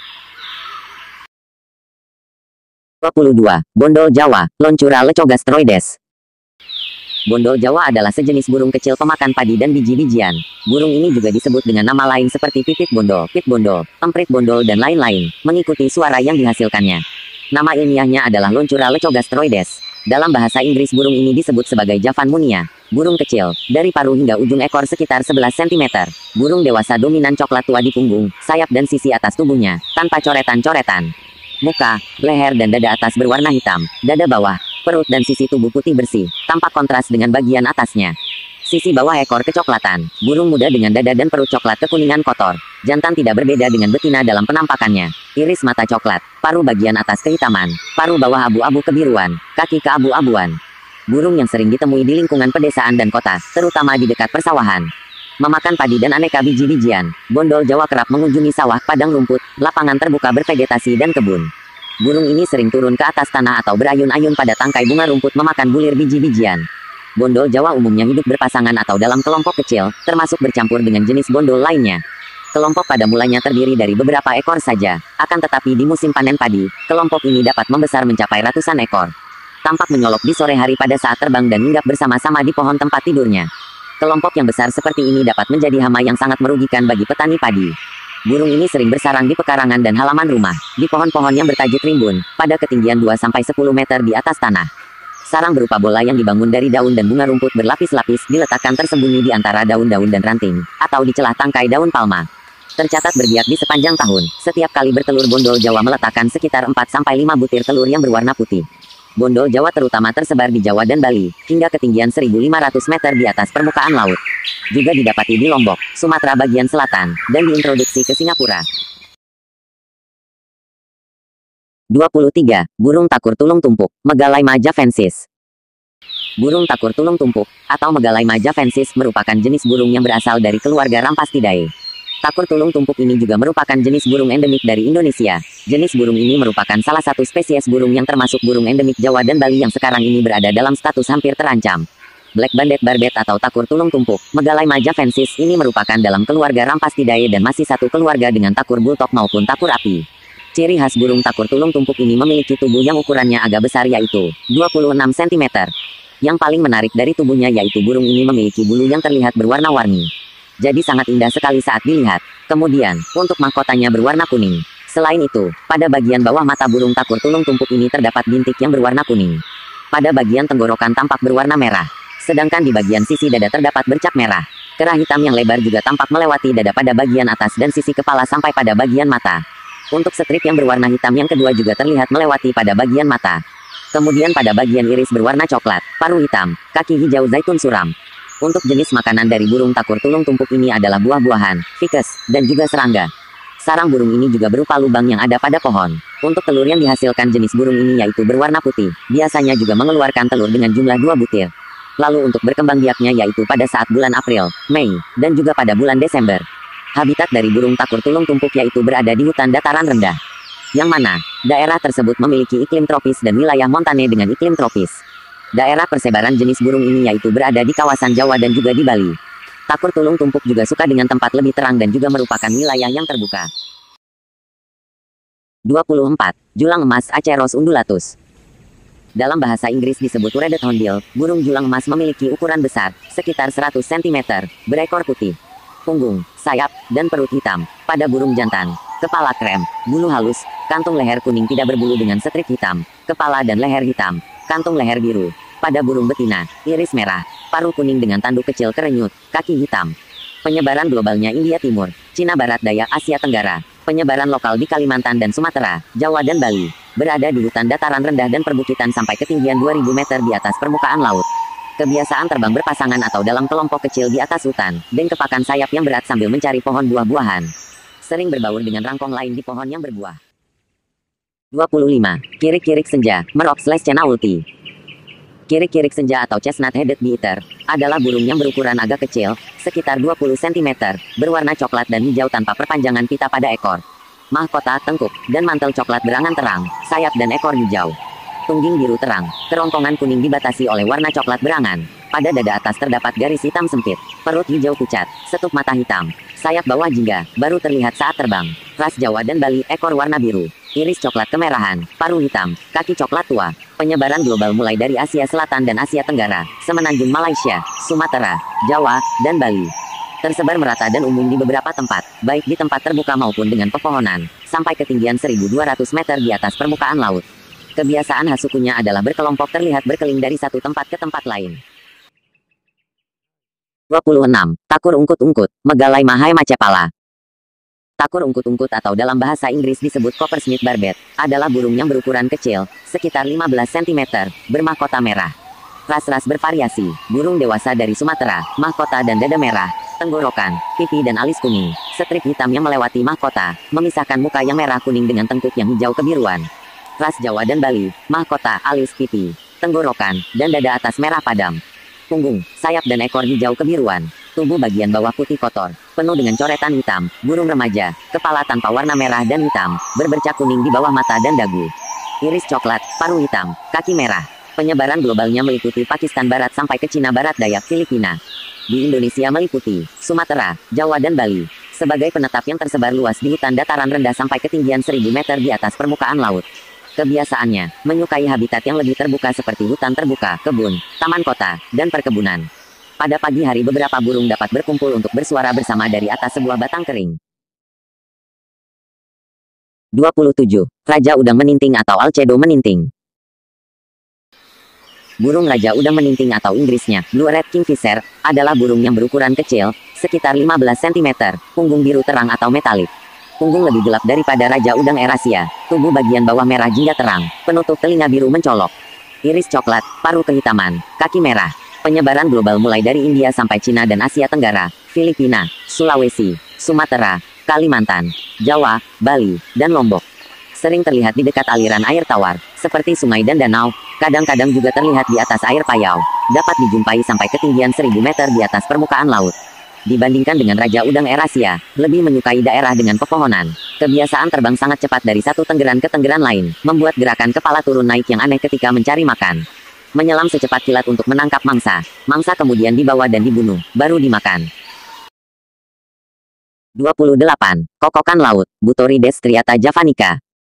22. Bondol Jawa, Loncura lecogastroides. Bondol Jawa adalah sejenis burung kecil pemakan padi dan biji-bijian. Burung ini juga disebut dengan nama lain seperti pipit bondol, pit bondol, emprit bondol dan lain-lain, mengikuti suara yang dihasilkannya. Nama ilmiahnya adalah Loncura lecogastroides. Dalam bahasa Inggris burung ini disebut sebagai Javan munia. Burung kecil, dari paruh hingga ujung ekor sekitar 11 cm. Burung dewasa dominan coklat tua di punggung, sayap dan sisi atas tubuhnya, tanpa coretan-coretan. Muka, leher dan dada atas berwarna hitam, dada bawah, perut dan sisi tubuh putih bersih, tampak kontras dengan bagian atasnya. Sisi bawah ekor kecoklatan, burung muda dengan dada dan perut coklat kekuningan kotor. Jantan tidak berbeda dengan betina dalam penampakannya. Iris mata coklat, paruh bagian atas kehitaman, paruh bawah abu-abu kebiruan, kaki keabu-abuan. Burung yang sering ditemui di lingkungan pedesaan dan kota, terutama di dekat persawahan. Memakan padi dan aneka biji-bijian, bondol Jawa kerap mengunjungi sawah, padang rumput, lapangan terbuka bervegetasi dan kebun. Burung ini sering turun ke atas tanah atau berayun-ayun pada tangkai bunga rumput memakan bulir biji-bijian. Bondol Jawa umumnya hidup berpasangan atau dalam kelompok kecil, termasuk bercampur dengan jenis bondol lainnya. Kelompok pada mulanya terdiri dari beberapa ekor saja, akan tetapi di musim panen padi, kelompok ini dapat membesar mencapai ratusan ekor. Tampak menyolok di sore hari pada saat terbang dan hinggap bersama-sama di pohon tempat tidurnya. Kelompok yang besar seperti ini dapat menjadi hama yang sangat merugikan bagi petani padi. Burung ini sering bersarang di pekarangan dan halaman rumah, di pohon-pohon yang bertajuk rimbun, pada ketinggian 2-10 meter di atas tanah. Sarang berupa bola yang dibangun dari daun dan bunga rumput berlapis-lapis diletakkan tersembunyi di antara daun-daun dan ranting, atau di celah tangkai daun palma. Tercatat berbiak di sepanjang tahun, setiap kali bertelur bondol Jawa meletakkan sekitar 4-5 butir telur yang berwarna putih. Bondol Jawa terutama tersebar di Jawa dan Bali, hingga ketinggian 1.500 meter di atas permukaan laut. Juga didapati di Lombok, Sumatera bagian selatan, dan diintroduksi ke Singapura. 23. Burung takur tulung tumpuk, Megalaima javensys. Burung takur tulung tumpuk, atau Megalaima javensys merupakan jenis burung yang berasal dari keluarga Rampastidae. Takur tulung tumpuk ini juga merupakan jenis burung endemik dari Indonesia. Jenis burung ini merupakan salah satu spesies burung yang termasuk burung endemik Jawa dan Bali yang sekarang ini berada dalam status hampir terancam. Black-banded barbet atau takur tulung tumpuk, Megalaima javensys ini merupakan dalam keluarga Rampastidae dan masih satu keluarga dengan takur bulldog maupun takur api. Ciri khas burung takur tulung tumpuk ini memiliki tubuh yang ukurannya agak besar yaitu 26 cm. Yang paling menarik dari tubuhnya yaitu burung ini memiliki bulu yang terlihat berwarna-warni. Jadi sangat indah sekali saat dilihat. Kemudian, untuk mahkotanya berwarna kuning. Selain itu, pada bagian bawah mata burung takur tulung tumpuk ini terdapat bintik yang berwarna kuning. Pada bagian tenggorokan tampak berwarna merah. Sedangkan di bagian sisi dada terdapat bercak merah. Kerah hitam yang lebar juga tampak melewati dada pada bagian atas dan sisi kepala sampai pada bagian mata. Untuk strip yang berwarna hitam yang kedua juga terlihat melewati pada bagian mata. Kemudian pada bagian iris berwarna coklat, paruh hitam, kaki hijau zaitun suram. Untuk jenis makanan dari burung takur tulung tumpuk ini adalah buah-buahan, fikes, dan juga serangga. Sarang burung ini juga berupa lubang yang ada pada pohon. Untuk telur yang dihasilkan jenis burung ini yaitu berwarna putih, biasanya juga mengeluarkan telur dengan jumlah 2 butir. Lalu untuk berkembang biaknya yaitu pada saat bulan April, Mei, dan juga pada bulan Desember. Habitat dari burung takur tulung tumpuk yaitu berada di hutan dataran rendah. Yang mana, daerah tersebut memiliki iklim tropis dan wilayah montane dengan iklim tropis. Daerah persebaran jenis burung ini yaitu berada di kawasan Jawa dan juga di Bali. Takur tulung tumpuk juga suka dengan tempat lebih terang dan juga merupakan wilayah yang terbuka. 24. Julang emas Acheros undulatus. Dalam bahasa Inggris disebut Red Hornbill, burung julang emas memiliki ukuran besar, sekitar 100 cm, berekor putih. Punggung, sayap, dan perut hitam. Pada burung jantan, kepala krem, bulu halus, kantung leher kuning tidak berbulu dengan strip hitam, kepala dan leher hitam, kantung leher biru. Pada burung betina, iris merah, paruh kuning dengan tanduk kecil kerenyut, kaki hitam. Penyebaran globalnya India Timur, Cina Barat Daya Asia Tenggara. Penyebaran lokal di Kalimantan dan Sumatera, Jawa dan Bali. Berada di hutan dataran rendah dan perbukitan sampai ketinggian 2000 meter di atas permukaan laut. Kebiasaan terbang berpasangan atau dalam kelompok kecil di atas hutan, dan kepakan sayap yang berat sambil mencari pohon buah-buahan. Sering berbaur dengan rangkong lain di pohon yang berbuah. 25. Kirik-kirik senja, Merops/Chenaulti. Kirik-kirik senja atau chestnut-headed beater, adalah burung yang berukuran agak kecil, sekitar 20 cm, berwarna coklat dan hijau tanpa perpanjangan pita pada ekor. Mahkota tengkuk, dan mantel coklat berangan terang, sayap dan ekor hijau. Tungging biru terang, kerongkongan kuning dibatasi oleh warna coklat berangan. Pada dada atas terdapat garis hitam sempit, perut hijau pucat, setup mata hitam, sayap bawah jingga, baru terlihat saat terbang. Ras Jawa dan Bali, ekor warna biru, iris coklat kemerahan, paruh hitam, kaki coklat tua. Penyebaran global mulai dari Asia Selatan dan Asia Tenggara, semenanjung Malaysia, Sumatera, Jawa, dan Bali. Tersebar merata dan umum di beberapa tempat, baik di tempat terbuka maupun dengan pepohonan, sampai ketinggian 1200 meter di atas permukaan laut. Kebiasaan khas sukunya adalah berkelompok terlihat berkeliling dari satu tempat ke tempat lain. 26. Takur ungkut-ungkut, Megalai mahai macepala. Takur ungkut-ungkut atau dalam bahasa Inggris disebut Coppersmith barbet, adalah burung yang berukuran kecil, sekitar 15 cm, bermahkota merah. Ras-ras bervariasi, burung dewasa dari Sumatera, mahkota dan dada merah, tenggorokan, pipi dan alis kuning, strip hitam yang melewati mahkota, memisahkan muka yang merah kuning dengan tengkuk yang hijau kebiruan. Ras Jawa dan Bali, mahkota, alis, pipi, tenggorokan, dan dada atas merah padam. Punggung, sayap dan ekor hijau kebiruan. Tubuh bagian bawah putih kotor, penuh dengan coretan hitam. Burung remaja, kepala tanpa warna merah dan hitam, berbercak kuning di bawah mata dan dagu. Iris coklat, paruh hitam, kaki merah. Penyebaran globalnya meliputi Pakistan Barat sampai ke Cina Barat Daya, Filipina. Di Indonesia meliputi Sumatera, Jawa dan Bali. Sebagai penetap yang tersebar luas di hutan dataran rendah sampai ketinggian 1000 meter di atas permukaan laut. Kebiasaannya, menyukai habitat yang lebih terbuka seperti hutan terbuka, kebun, taman kota, dan perkebunan. Pada pagi hari beberapa burung dapat berkumpul untuk bersuara bersama dari atas sebuah batang kering. 27. Raja udang meninting atau Alcedo meninting. Burung raja udang meninting atau Inggrisnya, Blue Red Kingfisher, adalah burung yang berukuran kecil, sekitar 15 cm, punggung biru terang atau metalik. Punggung lebih gelap daripada raja udang Eurasia, tubuh bagian bawah merah jingga terang, penutup telinga biru mencolok. Iris coklat, paruh kehitaman, kaki merah. Penyebaran global mulai dari India sampai Cina dan Asia Tenggara, Filipina, Sulawesi, Sumatera, Kalimantan, Jawa, Bali, dan Lombok. Sering terlihat di dekat aliran air tawar, seperti sungai dan danau, kadang-kadang juga terlihat di atas air payau, dapat dijumpai sampai ketinggian 1000 meter di atas permukaan laut. Dibandingkan dengan raja udang Eurasia, lebih menyukai daerah dengan pepohonan. Kebiasaan terbang sangat cepat dari satu tenggeran ke tenggeran lain, membuat gerakan kepala turun naik yang aneh ketika mencari makan. Menyelam secepat kilat untuk menangkap mangsa. Mangsa kemudian dibawa dan dibunuh, baru dimakan. 28. Kokokan laut, Butorides striata javanica.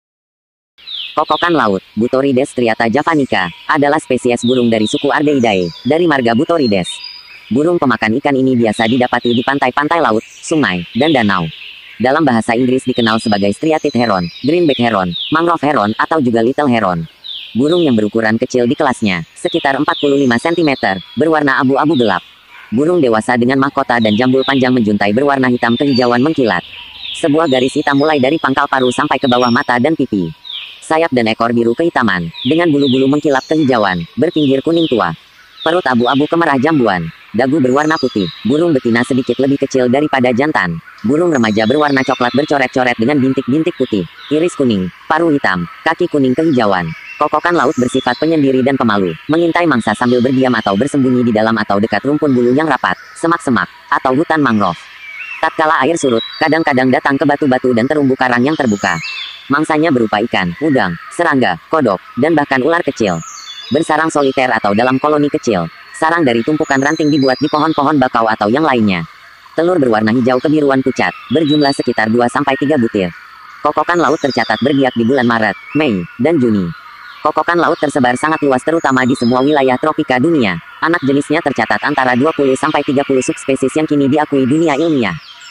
Kokokan laut, Butorides striata javanica, adalah spesies burung dari suku Ardeidae, dari marga Butorides. Burung pemakan ikan ini biasa didapati di pantai-pantai laut, sungai, dan danau. Dalam bahasa Inggris dikenal sebagai striated heron, greenback heron, mangrove heron, atau juga little heron. Burung yang berukuran kecil di kelasnya, sekitar 45 cm, berwarna abu-abu gelap. Burung dewasa dengan mahkota dan jambul panjang menjuntai berwarna hitam kehijauan mengkilat. Sebuah garis hitam mulai dari pangkal paruh sampai ke bawah mata dan pipi. Sayap dan ekor biru kehitaman, dengan bulu-bulu mengkilap kehijauan, berpinggir kuning tua. Perut abu-abu kemerah jambuan, dagu berwarna putih, burung betina sedikit lebih kecil daripada jantan. Burung remaja berwarna coklat bercoret-coret dengan bintik-bintik putih, iris kuning, paruh hitam, kaki kuning kehijauan. Kokokan laut bersifat penyendiri dan pemalu, mengintai mangsa sambil berdiam atau bersembunyi di dalam atau dekat rumpun bulu yang rapat, semak-semak, atau hutan mangrove. Tatkala air surut, kadang-kadang datang ke batu-batu dan terumbu karang yang terbuka. Mangsanya berupa ikan, udang, serangga, kodok, dan bahkan ular kecil. Bersarang soliter atau dalam koloni kecil. Sarang dari tumpukan ranting dibuat di pohon-pohon bakau atau yang lainnya. Telur berwarna hijau kebiruan pucat, berjumlah sekitar 2-3 butir. Kokokan laut tercatat berbiak di bulan Maret, Mei, dan Juni. Kokokan laut tersebar sangat luas terutama di semua wilayah tropika dunia. Anak jenisnya tercatat antara 20-30 subspesies yang kini diakui dunia ilmiah.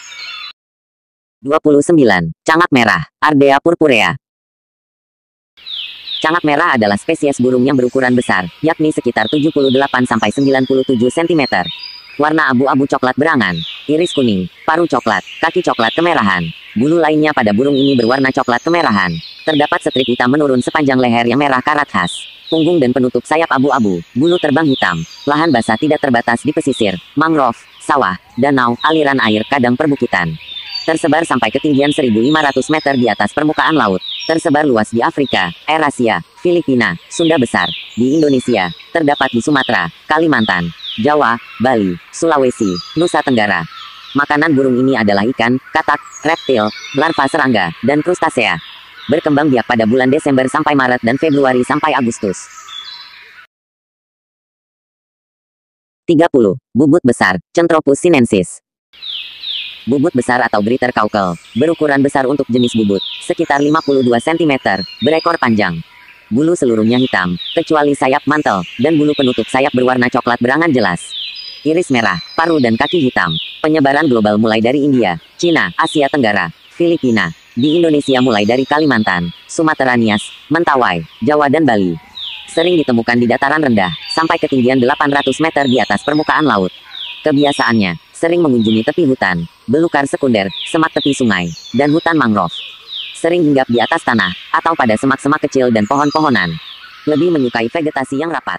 29. Cangak merah, Ardea purpurea. Cangak merah adalah spesies burung yang berukuran besar, yakni sekitar 78-97 cm. Warna abu-abu coklat berangan, iris kuning, paruh coklat, kaki coklat kemerahan. Bulu lainnya pada burung ini berwarna coklat kemerahan. Terdapat strip hitam menurun sepanjang leher yang merah karat khas. Punggung dan penutup sayap abu-abu, bulu terbang hitam. Lahan basah tidak terbatas di pesisir, mangrove, sawah, danau, aliran air, kadang perbukitan. Tersebar sampai ketinggian 1.500 meter di atas permukaan laut. Tersebar luas di Afrika, Eurasia, Filipina, Sunda Besar. Di Indonesia, terdapat di Sumatera, Kalimantan, Jawa, Bali, Sulawesi, Nusa Tenggara. Makanan burung ini adalah ikan, katak, reptil, larva serangga, dan krustasea. Berkembang biak pada bulan Desember sampai Maret dan Februari sampai Agustus. 30. Bubut besar, Centropus sinensis. Bubut besar atau Greater Caucal, berukuran besar untuk jenis bubut, sekitar 52 cm, berekor panjang. Bulu seluruhnya hitam, kecuali sayap mantel, dan bulu penutup sayap berwarna coklat berangan jelas. Iris merah, paruh dan kaki hitam. Penyebaran global mulai dari India, Cina, Asia Tenggara, Filipina. Di Indonesia mulai dari Kalimantan, Sumatera Nias, Mentawai, Jawa dan Bali. Sering ditemukan di dataran rendah, sampai ketinggian 800 meter di atas permukaan laut. Kebiasaannya, sering mengunjungi tepi hutan, belukar sekunder, semak tepi sungai, dan hutan mangrove. Sering hinggap di atas tanah, atau pada semak-semak kecil dan pohon-pohonan. Lebih menyukai vegetasi yang rapat.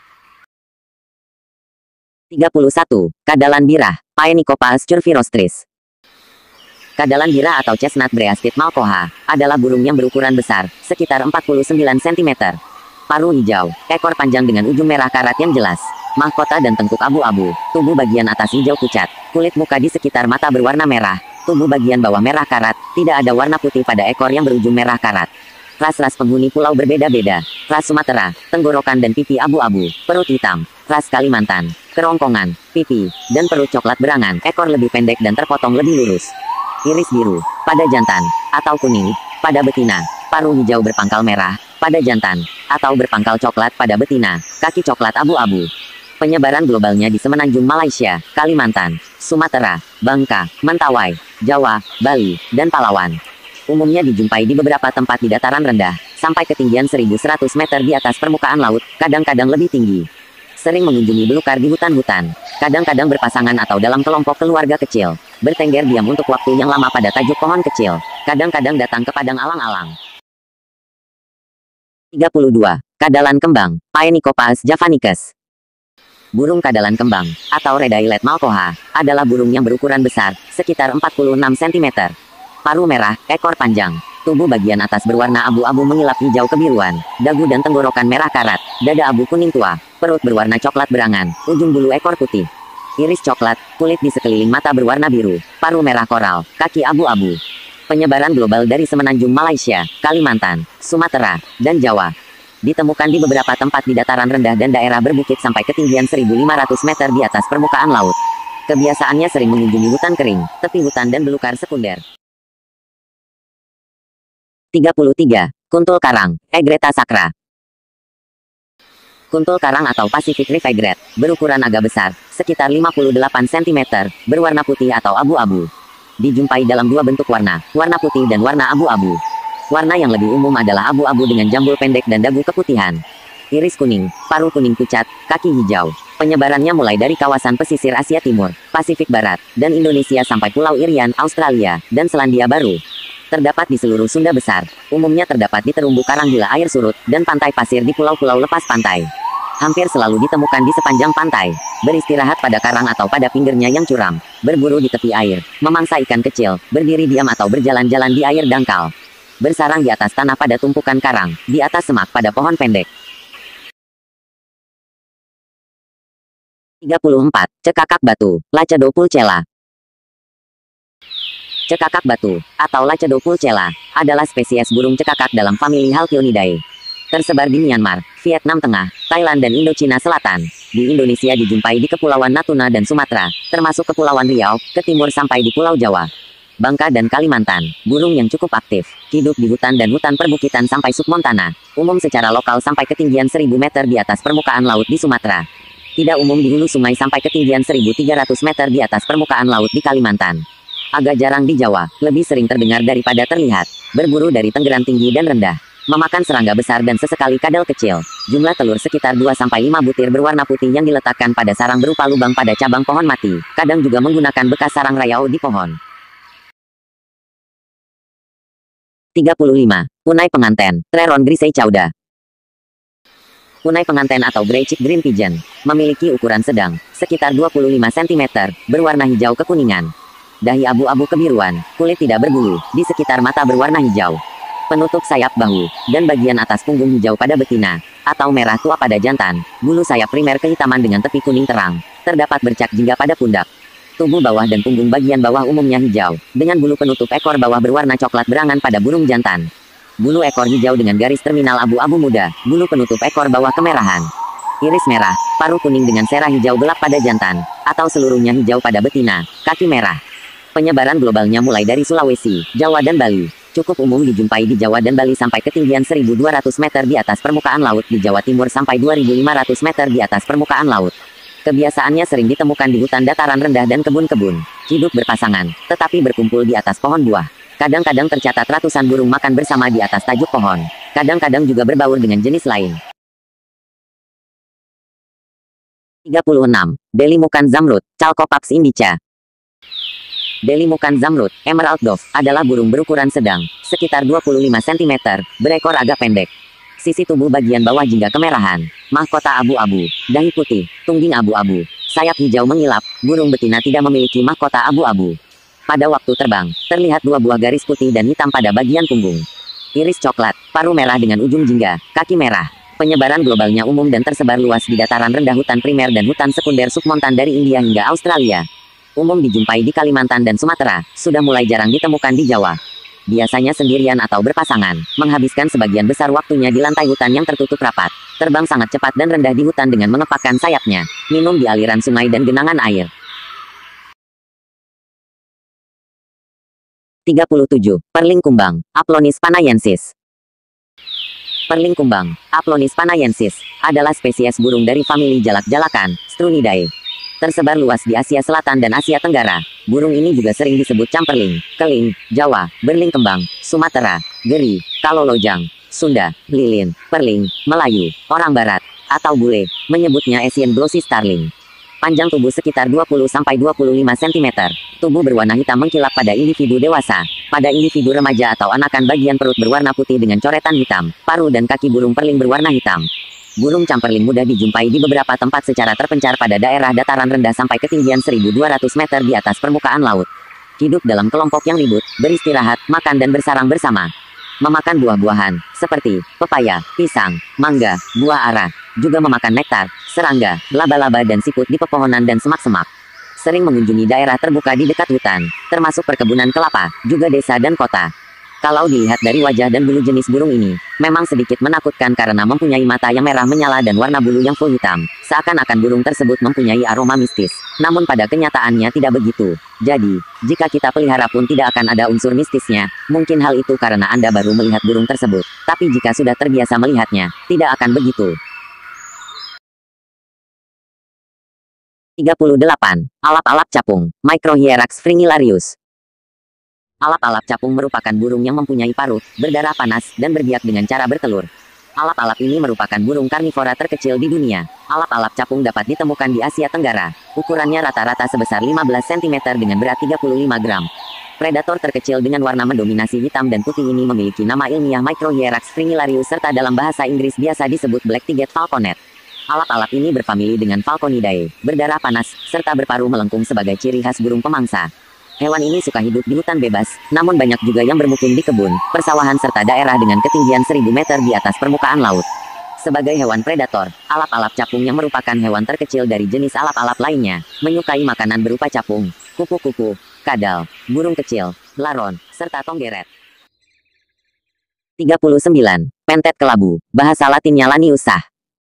31. Kadalan birah, Paenicophaes curvirostris. Kadalan birah atau chestnut breasted malkoha, adalah burung yang berukuran besar, sekitar 49 cm. Paruh hijau, ekor panjang dengan ujung merah karat yang jelas. Mahkota dan tengkuk abu-abu, tubuh bagian atas hijau pucat, kulit muka di sekitar mata berwarna merah, tubuh bagian bawah merah karat, tidak ada warna putih pada ekor yang berujung merah karat. Ras-ras penghuni pulau berbeda-beda, ras Sumatera, tenggorokan dan pipi abu-abu, perut hitam, ras Kalimantan, kerongkongan, pipi, dan perut coklat berangan, ekor lebih pendek dan terpotong lebih lurus. Iris biru, pada jantan, atau kuning, pada betina, paruh hijau berpangkal merah, pada jantan, atau berpangkal coklat pada betina, kaki coklat abu-abu. Penyebaran globalnya di semenanjung Malaysia, Kalimantan, Sumatera, Bangka, Mentawai, Jawa, Bali, dan Palawan. Umumnya dijumpai di beberapa tempat di dataran rendah, sampai ketinggian 1.100 meter di atas permukaan laut, kadang-kadang lebih tinggi. Sering mengunjungi belukar di hutan-hutan, kadang-kadang berpasangan atau dalam kelompok keluarga kecil, bertengger diam untuk waktu yang lama pada tajuk pohon kecil, kadang-kadang datang ke padang alang-alang. 32. Kadalan kembang, Paenicophaes javanicus. Burung kadalan kembang, atau Red Eyelet malkoha, adalah burung yang berukuran besar, sekitar 46 cm. Paruh merah, ekor panjang. Tubuh bagian atas berwarna abu-abu mengilap hijau kebiruan, dagu dan tenggorokan merah karat, dada abu kuning tua, perut berwarna coklat berangan, ujung bulu ekor putih. Iris coklat, kulit di sekeliling mata berwarna biru, paruh merah koral, kaki abu-abu. Penyebaran global dari semenanjung Malaysia, Kalimantan, Sumatera, dan Jawa. Ditemukan di beberapa tempat di dataran rendah dan daerah berbukit sampai ketinggian 1.500 meter di atas permukaan laut. Kebiasaannya sering mengunjungi hutan kering, tepi hutan dan belukar sekunder. 33. Kuntul karang, Egretta sacra. Kuntul karang atau Pacific Reef Egret, berukuran agak besar, sekitar 58 cm, berwarna putih atau abu-abu. Dijumpai dalam dua bentuk warna putih dan warna abu-abu. Warna yang lebih umum adalah abu-abu dengan jambul pendek dan dagu keputihan. Iris kuning, paruh kuning pucat, kaki hijau. Penyebarannya mulai dari kawasan pesisir Asia Timur, Pasifik Barat, dan Indonesia sampai Pulau Irian, Australia, dan Selandia Baru. Terdapat di seluruh Sunda Besar. Umumnya terdapat di terumbu karang bila air surut, dan pantai pasir di pulau-pulau lepas pantai. Hampir selalu ditemukan di sepanjang pantai. Beristirahat pada karang atau pada pinggirnya yang curam. Berburu di tepi air. Memangsa ikan kecil. Berdiri diam atau berjalan-jalan di air dangkal. Bersarang di atas tanah pada tumpukan karang. Di atas semak pada pohon pendek. 34. Cekakak batu, Lacedo pulchella. Cekakak batu, atau Lacedo pulchella, adalah spesies burung cekakak dalam famili Halcyonidae. Tersebar di Myanmar, Vietnam Tengah, Thailand dan Indochina Selatan. Di Indonesia dijumpai di Kepulauan Natuna dan Sumatera, termasuk Kepulauan Riau, ke timur sampai di Pulau Jawa, Bangka dan Kalimantan. Burung yang cukup aktif, hidup di hutan dan hutan perbukitan sampai submontana. Umum secara lokal sampai ketinggian 1000 meter di atas permukaan laut di Sumatera. Tidak umum di hulu sungai sampai ketinggian 1300 meter di atas permukaan laut di Kalimantan. Agak jarang di Jawa, lebih sering terdengar daripada terlihat. Berburu dari tenggeran tinggi dan rendah. Memakan serangga besar dan sesekali kadal kecil. Jumlah telur sekitar 2-5 butir berwarna putih yang diletakkan pada sarang berupa lubang pada cabang pohon mati. Kadang juga menggunakan bekas sarang rayau di pohon. 35. Punai penganten, Treron grisei cauda. Punai penganten atau Grey-cheeked Green Pigeon, memiliki ukuran sedang, sekitar 25 cm, berwarna hijau kekuningan. Dahi abu-abu kebiruan, kulit tidak berbulu, di sekitar mata berwarna hijau. Penutup sayap bahu, dan bagian atas punggung hijau pada betina, atau merah tua pada jantan. Bulu sayap primer kehitaman dengan tepi kuning terang. Terdapat bercak jingga pada pundak. Tubuh bawah dan punggung bagian bawah umumnya hijau, dengan bulu penutup ekor bawah berwarna coklat berangan pada burung jantan. Bulu ekor hijau dengan garis terminal abu-abu muda, bulu penutup ekor bawah kemerahan. Iris merah, paruh kuning dengan serah hijau gelap pada jantan, atau seluruhnya hijau pada betina, kaki merah. Penyebaran globalnya mulai dari Sulawesi, Jawa dan Bali. Cukup umum dijumpai di Jawa dan Bali sampai ketinggian 1200 meter di atas permukaan laut, di Jawa Timur sampai 2500 meter di atas permukaan laut. Kebiasaannya sering ditemukan di hutan dataran rendah dan kebun-kebun. Hidup berpasangan, tetapi berkumpul di atas pohon buah. Kadang-kadang tercatat ratusan burung makan bersama di atas tajuk pohon. Kadang-kadang juga berbaur dengan jenis lain. 36. Delimukan zamrud, Chalcopax indica. Delimukan zamrud, Emerald Dove, adalah burung berukuran sedang, sekitar 25 cm, berekor agak pendek. Sisi tubuh bagian bawah jingga kemerahan. Mahkota abu-abu, dahi putih, tungging abu-abu, sayap hijau mengilap. Burung betina tidak memiliki mahkota abu-abu. Pada waktu terbang, terlihat 2 buah garis putih dan hitam pada bagian punggung. Iris coklat, paruh merah dengan ujung jingga, kaki merah. Penyebaran globalnya umum dan tersebar luas di dataran rendah hutan primer dan hutan sekunder submontan dari India hingga Australia. Umum dijumpai di Kalimantan dan Sumatera, sudah mulai jarang ditemukan di Jawa. Biasanya sendirian atau berpasangan, menghabiskan sebagian besar waktunya di lantai hutan yang tertutup rapat. Terbang sangat cepat dan rendah di hutan dengan mengepakkan sayapnya. Minum di aliran sungai dan genangan air. 37. Perling kumbang, Aplonis panayensis. Perling kumbang, Aplonis panayensis, adalah spesies burung dari famili jalak-jalakan, Strunidae. Tersebar luas di Asia Selatan dan Asia Tenggara. Burung ini juga sering disebut camperling, keling, Jawa, berling kembang, Sumatera, geri, kalolojang, Sunda, lilin, perling, Melayu, orang Barat, atau bule, menyebutnya Asian glossy starling. Panjang tubuh sekitar 20-25 cm. Tubuh berwarna hitam mengkilap pada individu dewasa. Pada individu remaja atau anakan bagian perut berwarna putih dengan coretan hitam. Paruh dan kaki burung perling berwarna hitam. Burung camperling mudah dijumpai di beberapa tempat secara terpencar pada daerah dataran rendah sampai ketinggian 1200 meter di atas permukaan laut. Hidup dalam kelompok yang ribut, beristirahat, makan dan bersarang bersama. Memakan buah-buahan, seperti pepaya, pisang, mangga, buah ara. Juga memakan nektar, serangga, laba-laba dan siput di pepohonan dan semak-semak. Sering mengunjungi daerah terbuka di dekat hutan, termasuk perkebunan kelapa, juga desa dan kota. Kalau dilihat dari wajah dan bulu jenis burung ini, memang sedikit menakutkan karena mempunyai mata yang merah menyala dan warna bulu yang full hitam. Seakan-akan burung tersebut mempunyai aroma mistis. Namun pada kenyataannya tidak begitu. Jadi, jika kita pelihara pun tidak akan ada unsur mistisnya. Mungkin hal itu karena Anda baru melihat burung tersebut. Tapi jika sudah terbiasa melihatnya, tidak akan begitu. 38. Alap-alap capung, Microhierax fringillarius. Alap-alap capung merupakan burung yang mempunyai paruh, berdarah panas, dan berbiak dengan cara bertelur. Alap-alap ini merupakan burung karnivora terkecil di dunia. Alap-alap capung dapat ditemukan di Asia Tenggara. Ukurannya rata-rata sebesar 15 cm dengan berat 35 gram. Predator terkecil dengan warna mendominasi hitam dan putih ini memiliki nama ilmiah Microhierax fringillarius serta dalam bahasa Inggris biasa disebut black-thighed falconet. Alap-alap ini berfamili dengan Falconidae, berdarah panas, serta berparuh melengkung sebagai ciri khas burung pemangsa. Hewan ini suka hidup di hutan bebas, namun banyak juga yang bermukim di kebun, persawahan serta daerah dengan ketinggian 1000 meter di atas permukaan laut. Sebagai hewan predator, alap-alap capung yang merupakan hewan terkecil dari jenis alap-alap lainnya, menyukai makanan berupa capung, kupu-kupu, kadal, burung kecil, laron, serta tonggeret. 39. Pentet kelabu, bahasa latinnya Laniusah.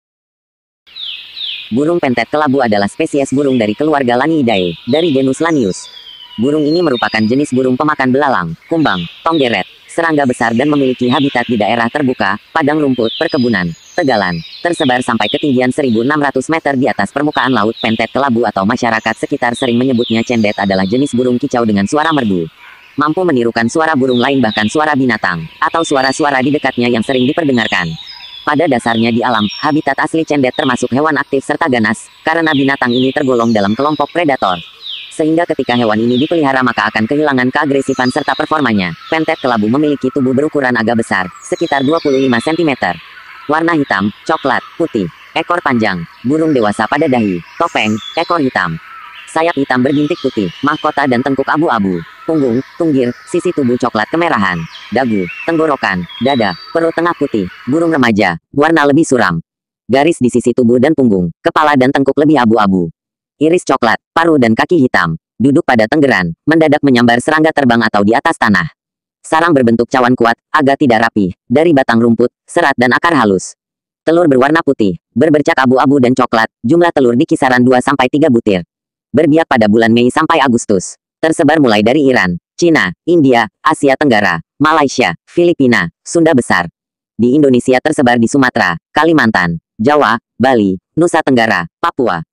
Burung pentet kelabu adalah spesies burung dari keluarga Laniidae, dari genus Lanius. Burung ini merupakan jenis burung pemakan belalang, kumbang, tonggeret, serangga besar dan memiliki habitat di daerah terbuka, padang rumput, perkebunan, tegalan, tersebar sampai ketinggian 1600 meter di atas permukaan laut. Pentet kelabu atau masyarakat sekitar sering menyebutnya cendet adalah jenis burung kicau dengan suara merdu. Mampu menirukan suara burung lain bahkan suara binatang, atau suara-suara di dekatnya yang sering diperdengarkan. Pada dasarnya di alam, habitat asli cendet termasuk hewan aktif serta ganas, karena binatang ini tergolong dalam kelompok predator. Sehingga ketika hewan ini dipelihara maka akan kehilangan keagresifan serta performanya. Pentet kelabu memiliki tubuh berukuran agak besar, sekitar 25 cm. Warna hitam, coklat, putih. Ekor panjang, burung dewasa pada dahi, topeng, ekor hitam. Sayap hitam berbintik putih, mahkota dan tengkuk abu-abu. Punggung, tunggir, sisi tubuh coklat kemerahan. Dagu, tenggorokan, dada, perut tengah putih. Burung remaja, warna lebih suram. Garis di sisi tubuh dan punggung, kepala dan tengkuk lebih abu-abu. Iris coklat, paruh dan kaki hitam. Duduk pada tenggeran, mendadak menyambar serangga terbang atau di atas tanah. Sarang berbentuk cawan kuat, agak tidak rapi, dari batang rumput, serat dan akar halus. Telur berwarna putih, berbercak abu-abu dan coklat, jumlah telur di kisaran 2-3 butir. Berbiak pada bulan Mei sampai Agustus. Tersebar mulai dari Iran, Cina, India, Asia Tenggara, Malaysia, Filipina, Sunda Besar. Di Indonesia tersebar di Sumatera, Kalimantan, Jawa, Bali, Nusa Tenggara, Papua.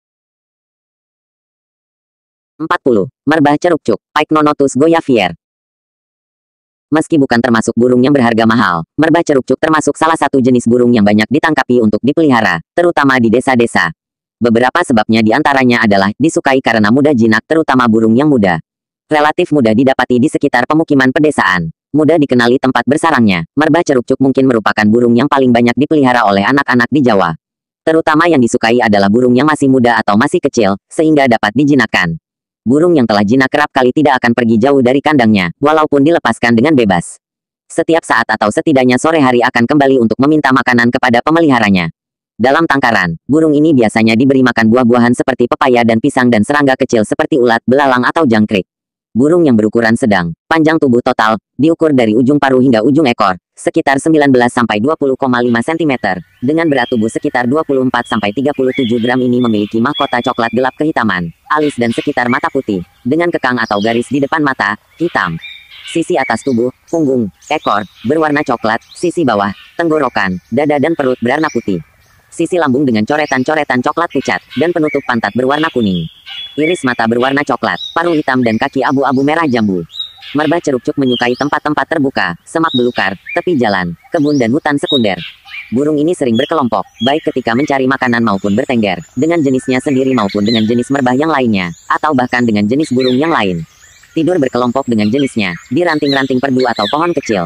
40. Merbah cerukcuk, Pycnonotus goyavier. Meski bukan termasuk burung yang berharga mahal, merbah cerukcuk termasuk salah satu jenis burung yang banyak ditangkapi untuk dipelihara, terutama di desa-desa. Beberapa sebabnya diantaranya adalah disukai karena mudah jinak, terutama burung yang muda. Relatif mudah didapati di sekitar pemukiman pedesaan. Mudah dikenali tempat bersarangnya, merbah cerukcuk mungkin merupakan burung yang paling banyak dipelihara oleh anak-anak di Jawa. Terutama yang disukai adalah burung yang masih muda atau masih kecil, sehingga dapat dijinakkan. Burung yang telah jinak kerap kali tidak akan pergi jauh dari kandangnya, walaupun dilepaskan dengan bebas. Setiap saat atau setidaknya sore hari akan kembali untuk meminta makanan kepada pemeliharanya. Dalam tangkaran, burung ini biasanya diberi makan buah-buahan seperti pepaya dan pisang dan serangga kecil seperti ulat, belalang atau jangkrik. Burung yang berukuran sedang, panjang tubuh total, diukur dari ujung paruh hingga ujung ekor, sekitar 19-20,5 cm, dengan berat tubuh sekitar 24-37 gram ini memiliki mahkota coklat gelap kehitaman, alis dan sekitar mata putih, dengan kekang atau garis di depan mata, hitam. Sisi atas tubuh, punggung, ekor, berwarna coklat, sisi bawah, tenggorokan, dada dan perut berwarna putih. Sisi lambung dengan coretan-coretan coklat pucat, dan penutup pantat berwarna kuning. Iris mata berwarna coklat, paruh hitam dan kaki abu-abu merah jambu. Merbah cerukcuk menyukai tempat-tempat terbuka, semak belukar, tepi jalan, kebun dan hutan sekunder. Burung ini sering berkelompok, baik ketika mencari makanan maupun bertengger, dengan jenisnya sendiri maupun dengan jenis merbah yang lainnya, atau bahkan dengan jenis burung yang lain. Tidur berkelompok dengan jenisnya, di ranting-ranting perdu atau pohon kecil.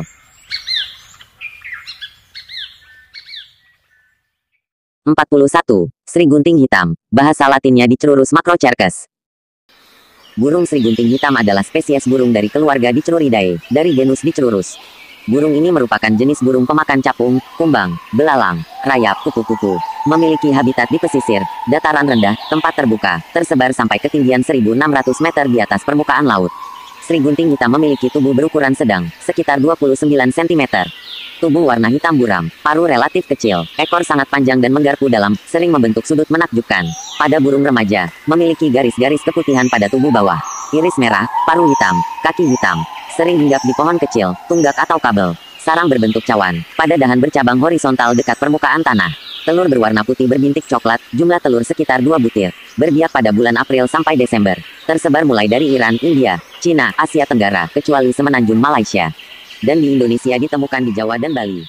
41. Sri gunting hitam, bahasa latinnya Dicrurus macrocercus. Burung sri gunting hitam adalah spesies burung dari keluarga Dicruridae, dari genus Dicrurus. Burung ini merupakan jenis burung pemakan capung, kumbang, belalang, rayap, kupu-kupu. Memiliki habitat di pesisir, dataran rendah, tempat terbuka, tersebar sampai ketinggian 1600 meter di atas permukaan laut. Sri gunting hitam memiliki tubuh berukuran sedang, sekitar 29 cm. Tubuh warna hitam buram, paruh relatif kecil, ekor sangat panjang dan menggarpu dalam, sering membentuk sudut menakjubkan. Pada burung remaja, memiliki garis-garis keputihan pada tubuh bawah. Iris merah, paruh hitam, kaki hitam. Sering hinggap di pohon kecil, tunggak atau kabel. Sarang berbentuk cawan, pada dahan bercabang horizontal dekat permukaan tanah. Telur berwarna putih berbintik coklat, jumlah telur sekitar 2 butir. Berbiak pada bulan April sampai Desember. Tersebar mulai dari Iran, India, Cina, Asia Tenggara, kecuali semenanjung Malaysia. Dan di Indonesia ditemukan di Jawa dan Bali.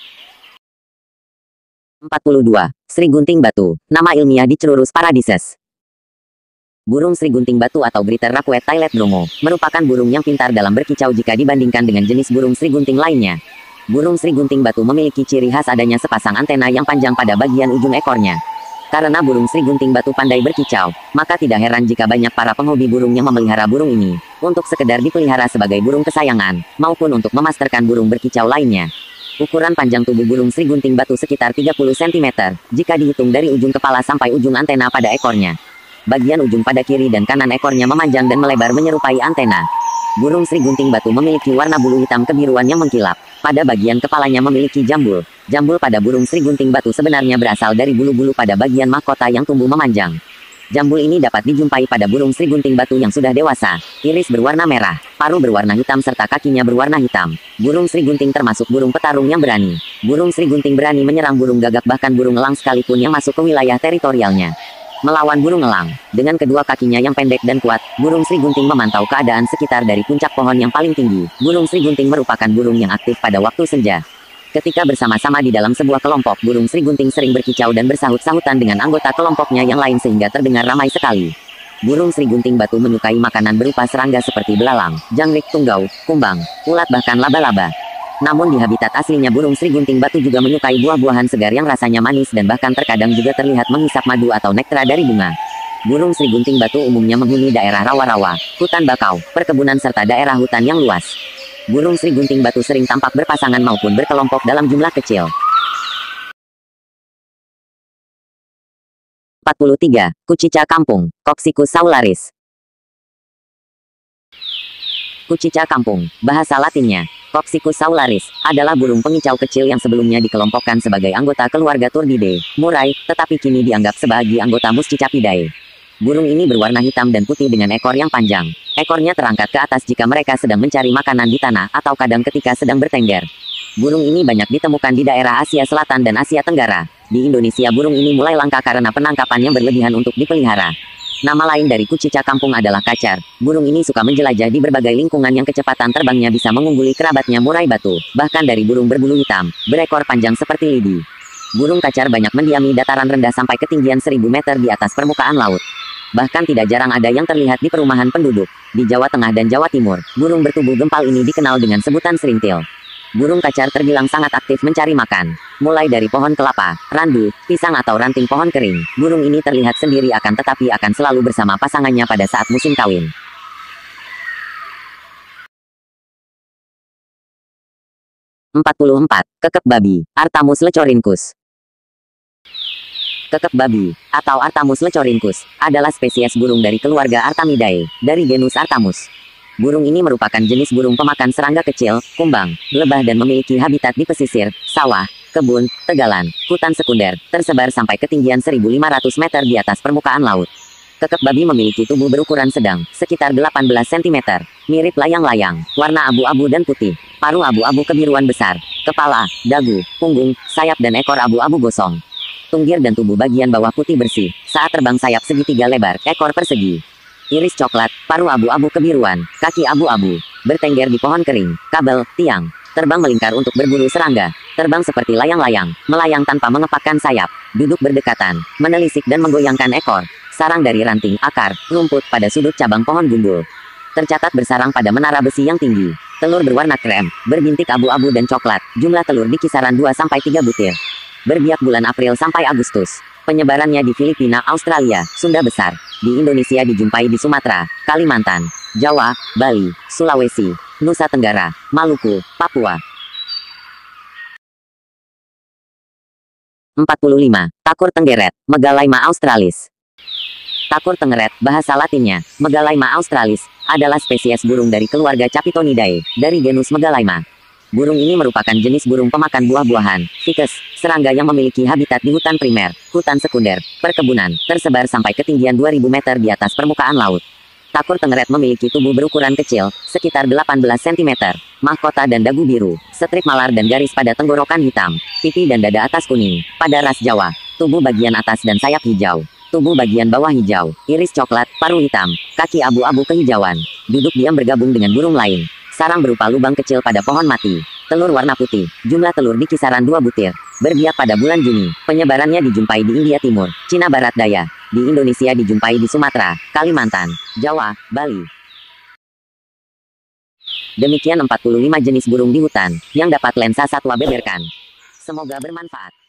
42. Sri gunting batu. Nama ilmiah Dicerurus paradises. Burung Sri gunting batu atau Greater Rakwet Thailand Bromo merupakan burung yang pintar dalam berkicau jika dibandingkan dengan jenis burung Sri gunting lainnya. Burung Sri gunting batu memiliki ciri khas adanya sepasang antena yang panjang pada bagian ujung ekornya. Karena burung Sri gunting batu pandai berkicau, maka tidak heran jika banyak para penghobi burung yang memelihara burung ini, untuk sekedar dipelihara sebagai burung kesayangan, maupun untuk memasterkan burung berkicau lainnya. Ukuran panjang tubuh burung Sri gunting batu sekitar 30 cm, jika dihitung dari ujung kepala sampai ujung antena pada ekornya. Bagian ujung pada kiri dan kanan ekornya memanjang dan melebar menyerupai antena. Burung Sri gunting batu memiliki warna bulu hitam kebiruan yang mengkilap. Pada bagian kepalanya memiliki jambul. Jambul pada burung Sri gunting batu sebenarnya berasal dari bulu-bulu pada bagian mahkota yang tumbuh memanjang. Jambul ini dapat dijumpai pada burung Sri gunting batu yang sudah dewasa. Iris berwarna merah, paruh berwarna hitam serta kakinya berwarna hitam. Burung Sri gunting termasuk burung petarung yang berani. Burung Sri gunting berani menyerang burung gagak bahkan burung elang sekalipun yang masuk ke wilayah teritorialnya. Melawan burung elang, dengan kedua kakinya yang pendek dan kuat, burung Sri gunting memantau keadaan sekitar dari puncak pohon yang paling tinggi. Burung Sri gunting merupakan burung yang aktif pada waktu senja. Ketika bersama-sama di dalam sebuah kelompok, burung Sri gunting sering berkicau dan bersahut-sahutan dengan anggota kelompoknya yang lain sehingga terdengar ramai sekali. Burung Sri gunting batu menyukai makanan berupa serangga seperti belalang, jangkrik, tunggau, kumbang, ulat bahkan laba-laba. Namun di habitat aslinya burung Sri gunting batu juga menyukai buah-buahan segar yang rasanya manis dan bahkan terkadang juga terlihat menghisap madu atau nektar dari bunga. Burung Sri gunting batu umumnya menghuni daerah rawa-rawa, hutan bakau, perkebunan serta daerah hutan yang luas. Burung Sri gunting batu sering tampak berpasangan maupun berkelompok dalam jumlah kecil. 43. Kucica kampung, Coccicus saularis. Kucica kampung, bahasa Latinnya Coccicus saularis, adalah burung pengicau kecil yang sebelumnya dikelompokkan sebagai anggota keluarga Turdidae, murai, tetapi kini dianggap sebagai anggota Muscicapidae. Burung ini berwarna hitam dan putih dengan ekor yang panjang. Ekornya terangkat ke atas jika mereka sedang mencari makanan di tanah atau kadang ketika sedang bertengger. Burung ini banyak ditemukan di daerah Asia Selatan dan Asia Tenggara. Di Indonesia burung ini mulai langka karena penangkapan yang berlebihan untuk dipelihara. Nama lain dari kucica kampung adalah kacar. Burung ini suka menjelajah di berbagai lingkungan yang kecepatan terbangnya bisa mengungguli kerabatnya murai batu, bahkan dari burung berbulu hitam, berekor panjang seperti lidi. Burung kacar banyak mendiami dataran rendah sampai ketinggian 1000 meter di atas permukaan laut. Bahkan tidak jarang ada yang terlihat di perumahan penduduk. Di Jawa Tengah dan Jawa Timur, burung bertubuh gempal ini dikenal dengan sebutan serintil. Burung kacar terbilang sangat aktif mencari makan. Mulai dari pohon kelapa, randu, pisang atau ranting pohon kering, burung ini terlihat sendiri akan tetapi akan selalu bersama pasangannya pada saat musim kawin. 44. Kekep babi, Artamus lecorhynchus. Kekep babi, atau Artamus lecorhynchus, adalah spesies burung dari keluarga Artamidae, dari genus Artamus. Burung ini merupakan jenis burung pemakan serangga kecil, kumbang, lebah dan memiliki habitat di pesisir, sawah, kebun, tegalan, hutan sekunder, tersebar sampai ketinggian 1500 meter di atas permukaan laut. Kekep babi memiliki tubuh berukuran sedang, sekitar 18 cm, mirip layang-layang, warna abu-abu dan putih, paruh abu-abu kebiruan besar, kepala, dagu, punggung, sayap dan ekor abu-abu gosong. Tunggir dan tubuh bagian bawah putih bersih, saat terbang sayap segitiga lebar, ekor persegi. Iris coklat, paruh abu-abu kebiruan, kaki abu-abu, bertengger di pohon kering, kabel, tiang, terbang melingkar untuk berburu serangga, terbang seperti layang-layang, melayang tanpa mengepakkan sayap, duduk berdekatan, menelisik dan menggoyangkan ekor, sarang dari ranting, akar, rumput pada sudut cabang pohon gundul. Tercatat bersarang pada menara besi yang tinggi. Telur berwarna krem, berbintik abu-abu dan coklat, jumlah telur di kisaran 2-3 butir. Berbiak bulan April sampai Agustus. Penyebarannya di Filipina, Australia, Sunda Besar. Di Indonesia dijumpai di Sumatera, Kalimantan, Jawa, Bali, Sulawesi, Nusa Tenggara, Maluku, Papua. 45. Takur tenggeret, Megalaima australis. Takur tengeret, bahasa Latinnya, Megalaima australis, adalah spesies burung dari keluarga Capitonidae, dari genus Megalaima. Burung ini merupakan jenis burung pemakan buah-buahan, ficus, serangga yang memiliki habitat di hutan primer, hutan sekunder, perkebunan, tersebar sampai ketinggian 2000 meter di atas permukaan laut. Takur tengeret memiliki tubuh berukuran kecil, sekitar 18 cm, mahkota dan dagu biru, strip malar dan garis pada tenggorokan hitam, pipi dan dada atas kuning, pada ras Jawa, tubuh bagian atas dan sayap hijau, tubuh bagian bawah hijau, iris coklat, paruh hitam, kaki abu-abu kehijauan, duduk diam bergabung dengan burung lain, sarang berupa lubang kecil pada pohon mati, telur warna putih, jumlah telur di kisaran 2 butir, berbiak pada bulan Juni, penyebarannya dijumpai di India Timur, Cina Barat Daya, di Indonesia dijumpai di Sumatera, Kalimantan, Jawa, Bali. Demikian 45 jenis burung di hutan, yang dapat lensa satwa beberkan. Semoga bermanfaat.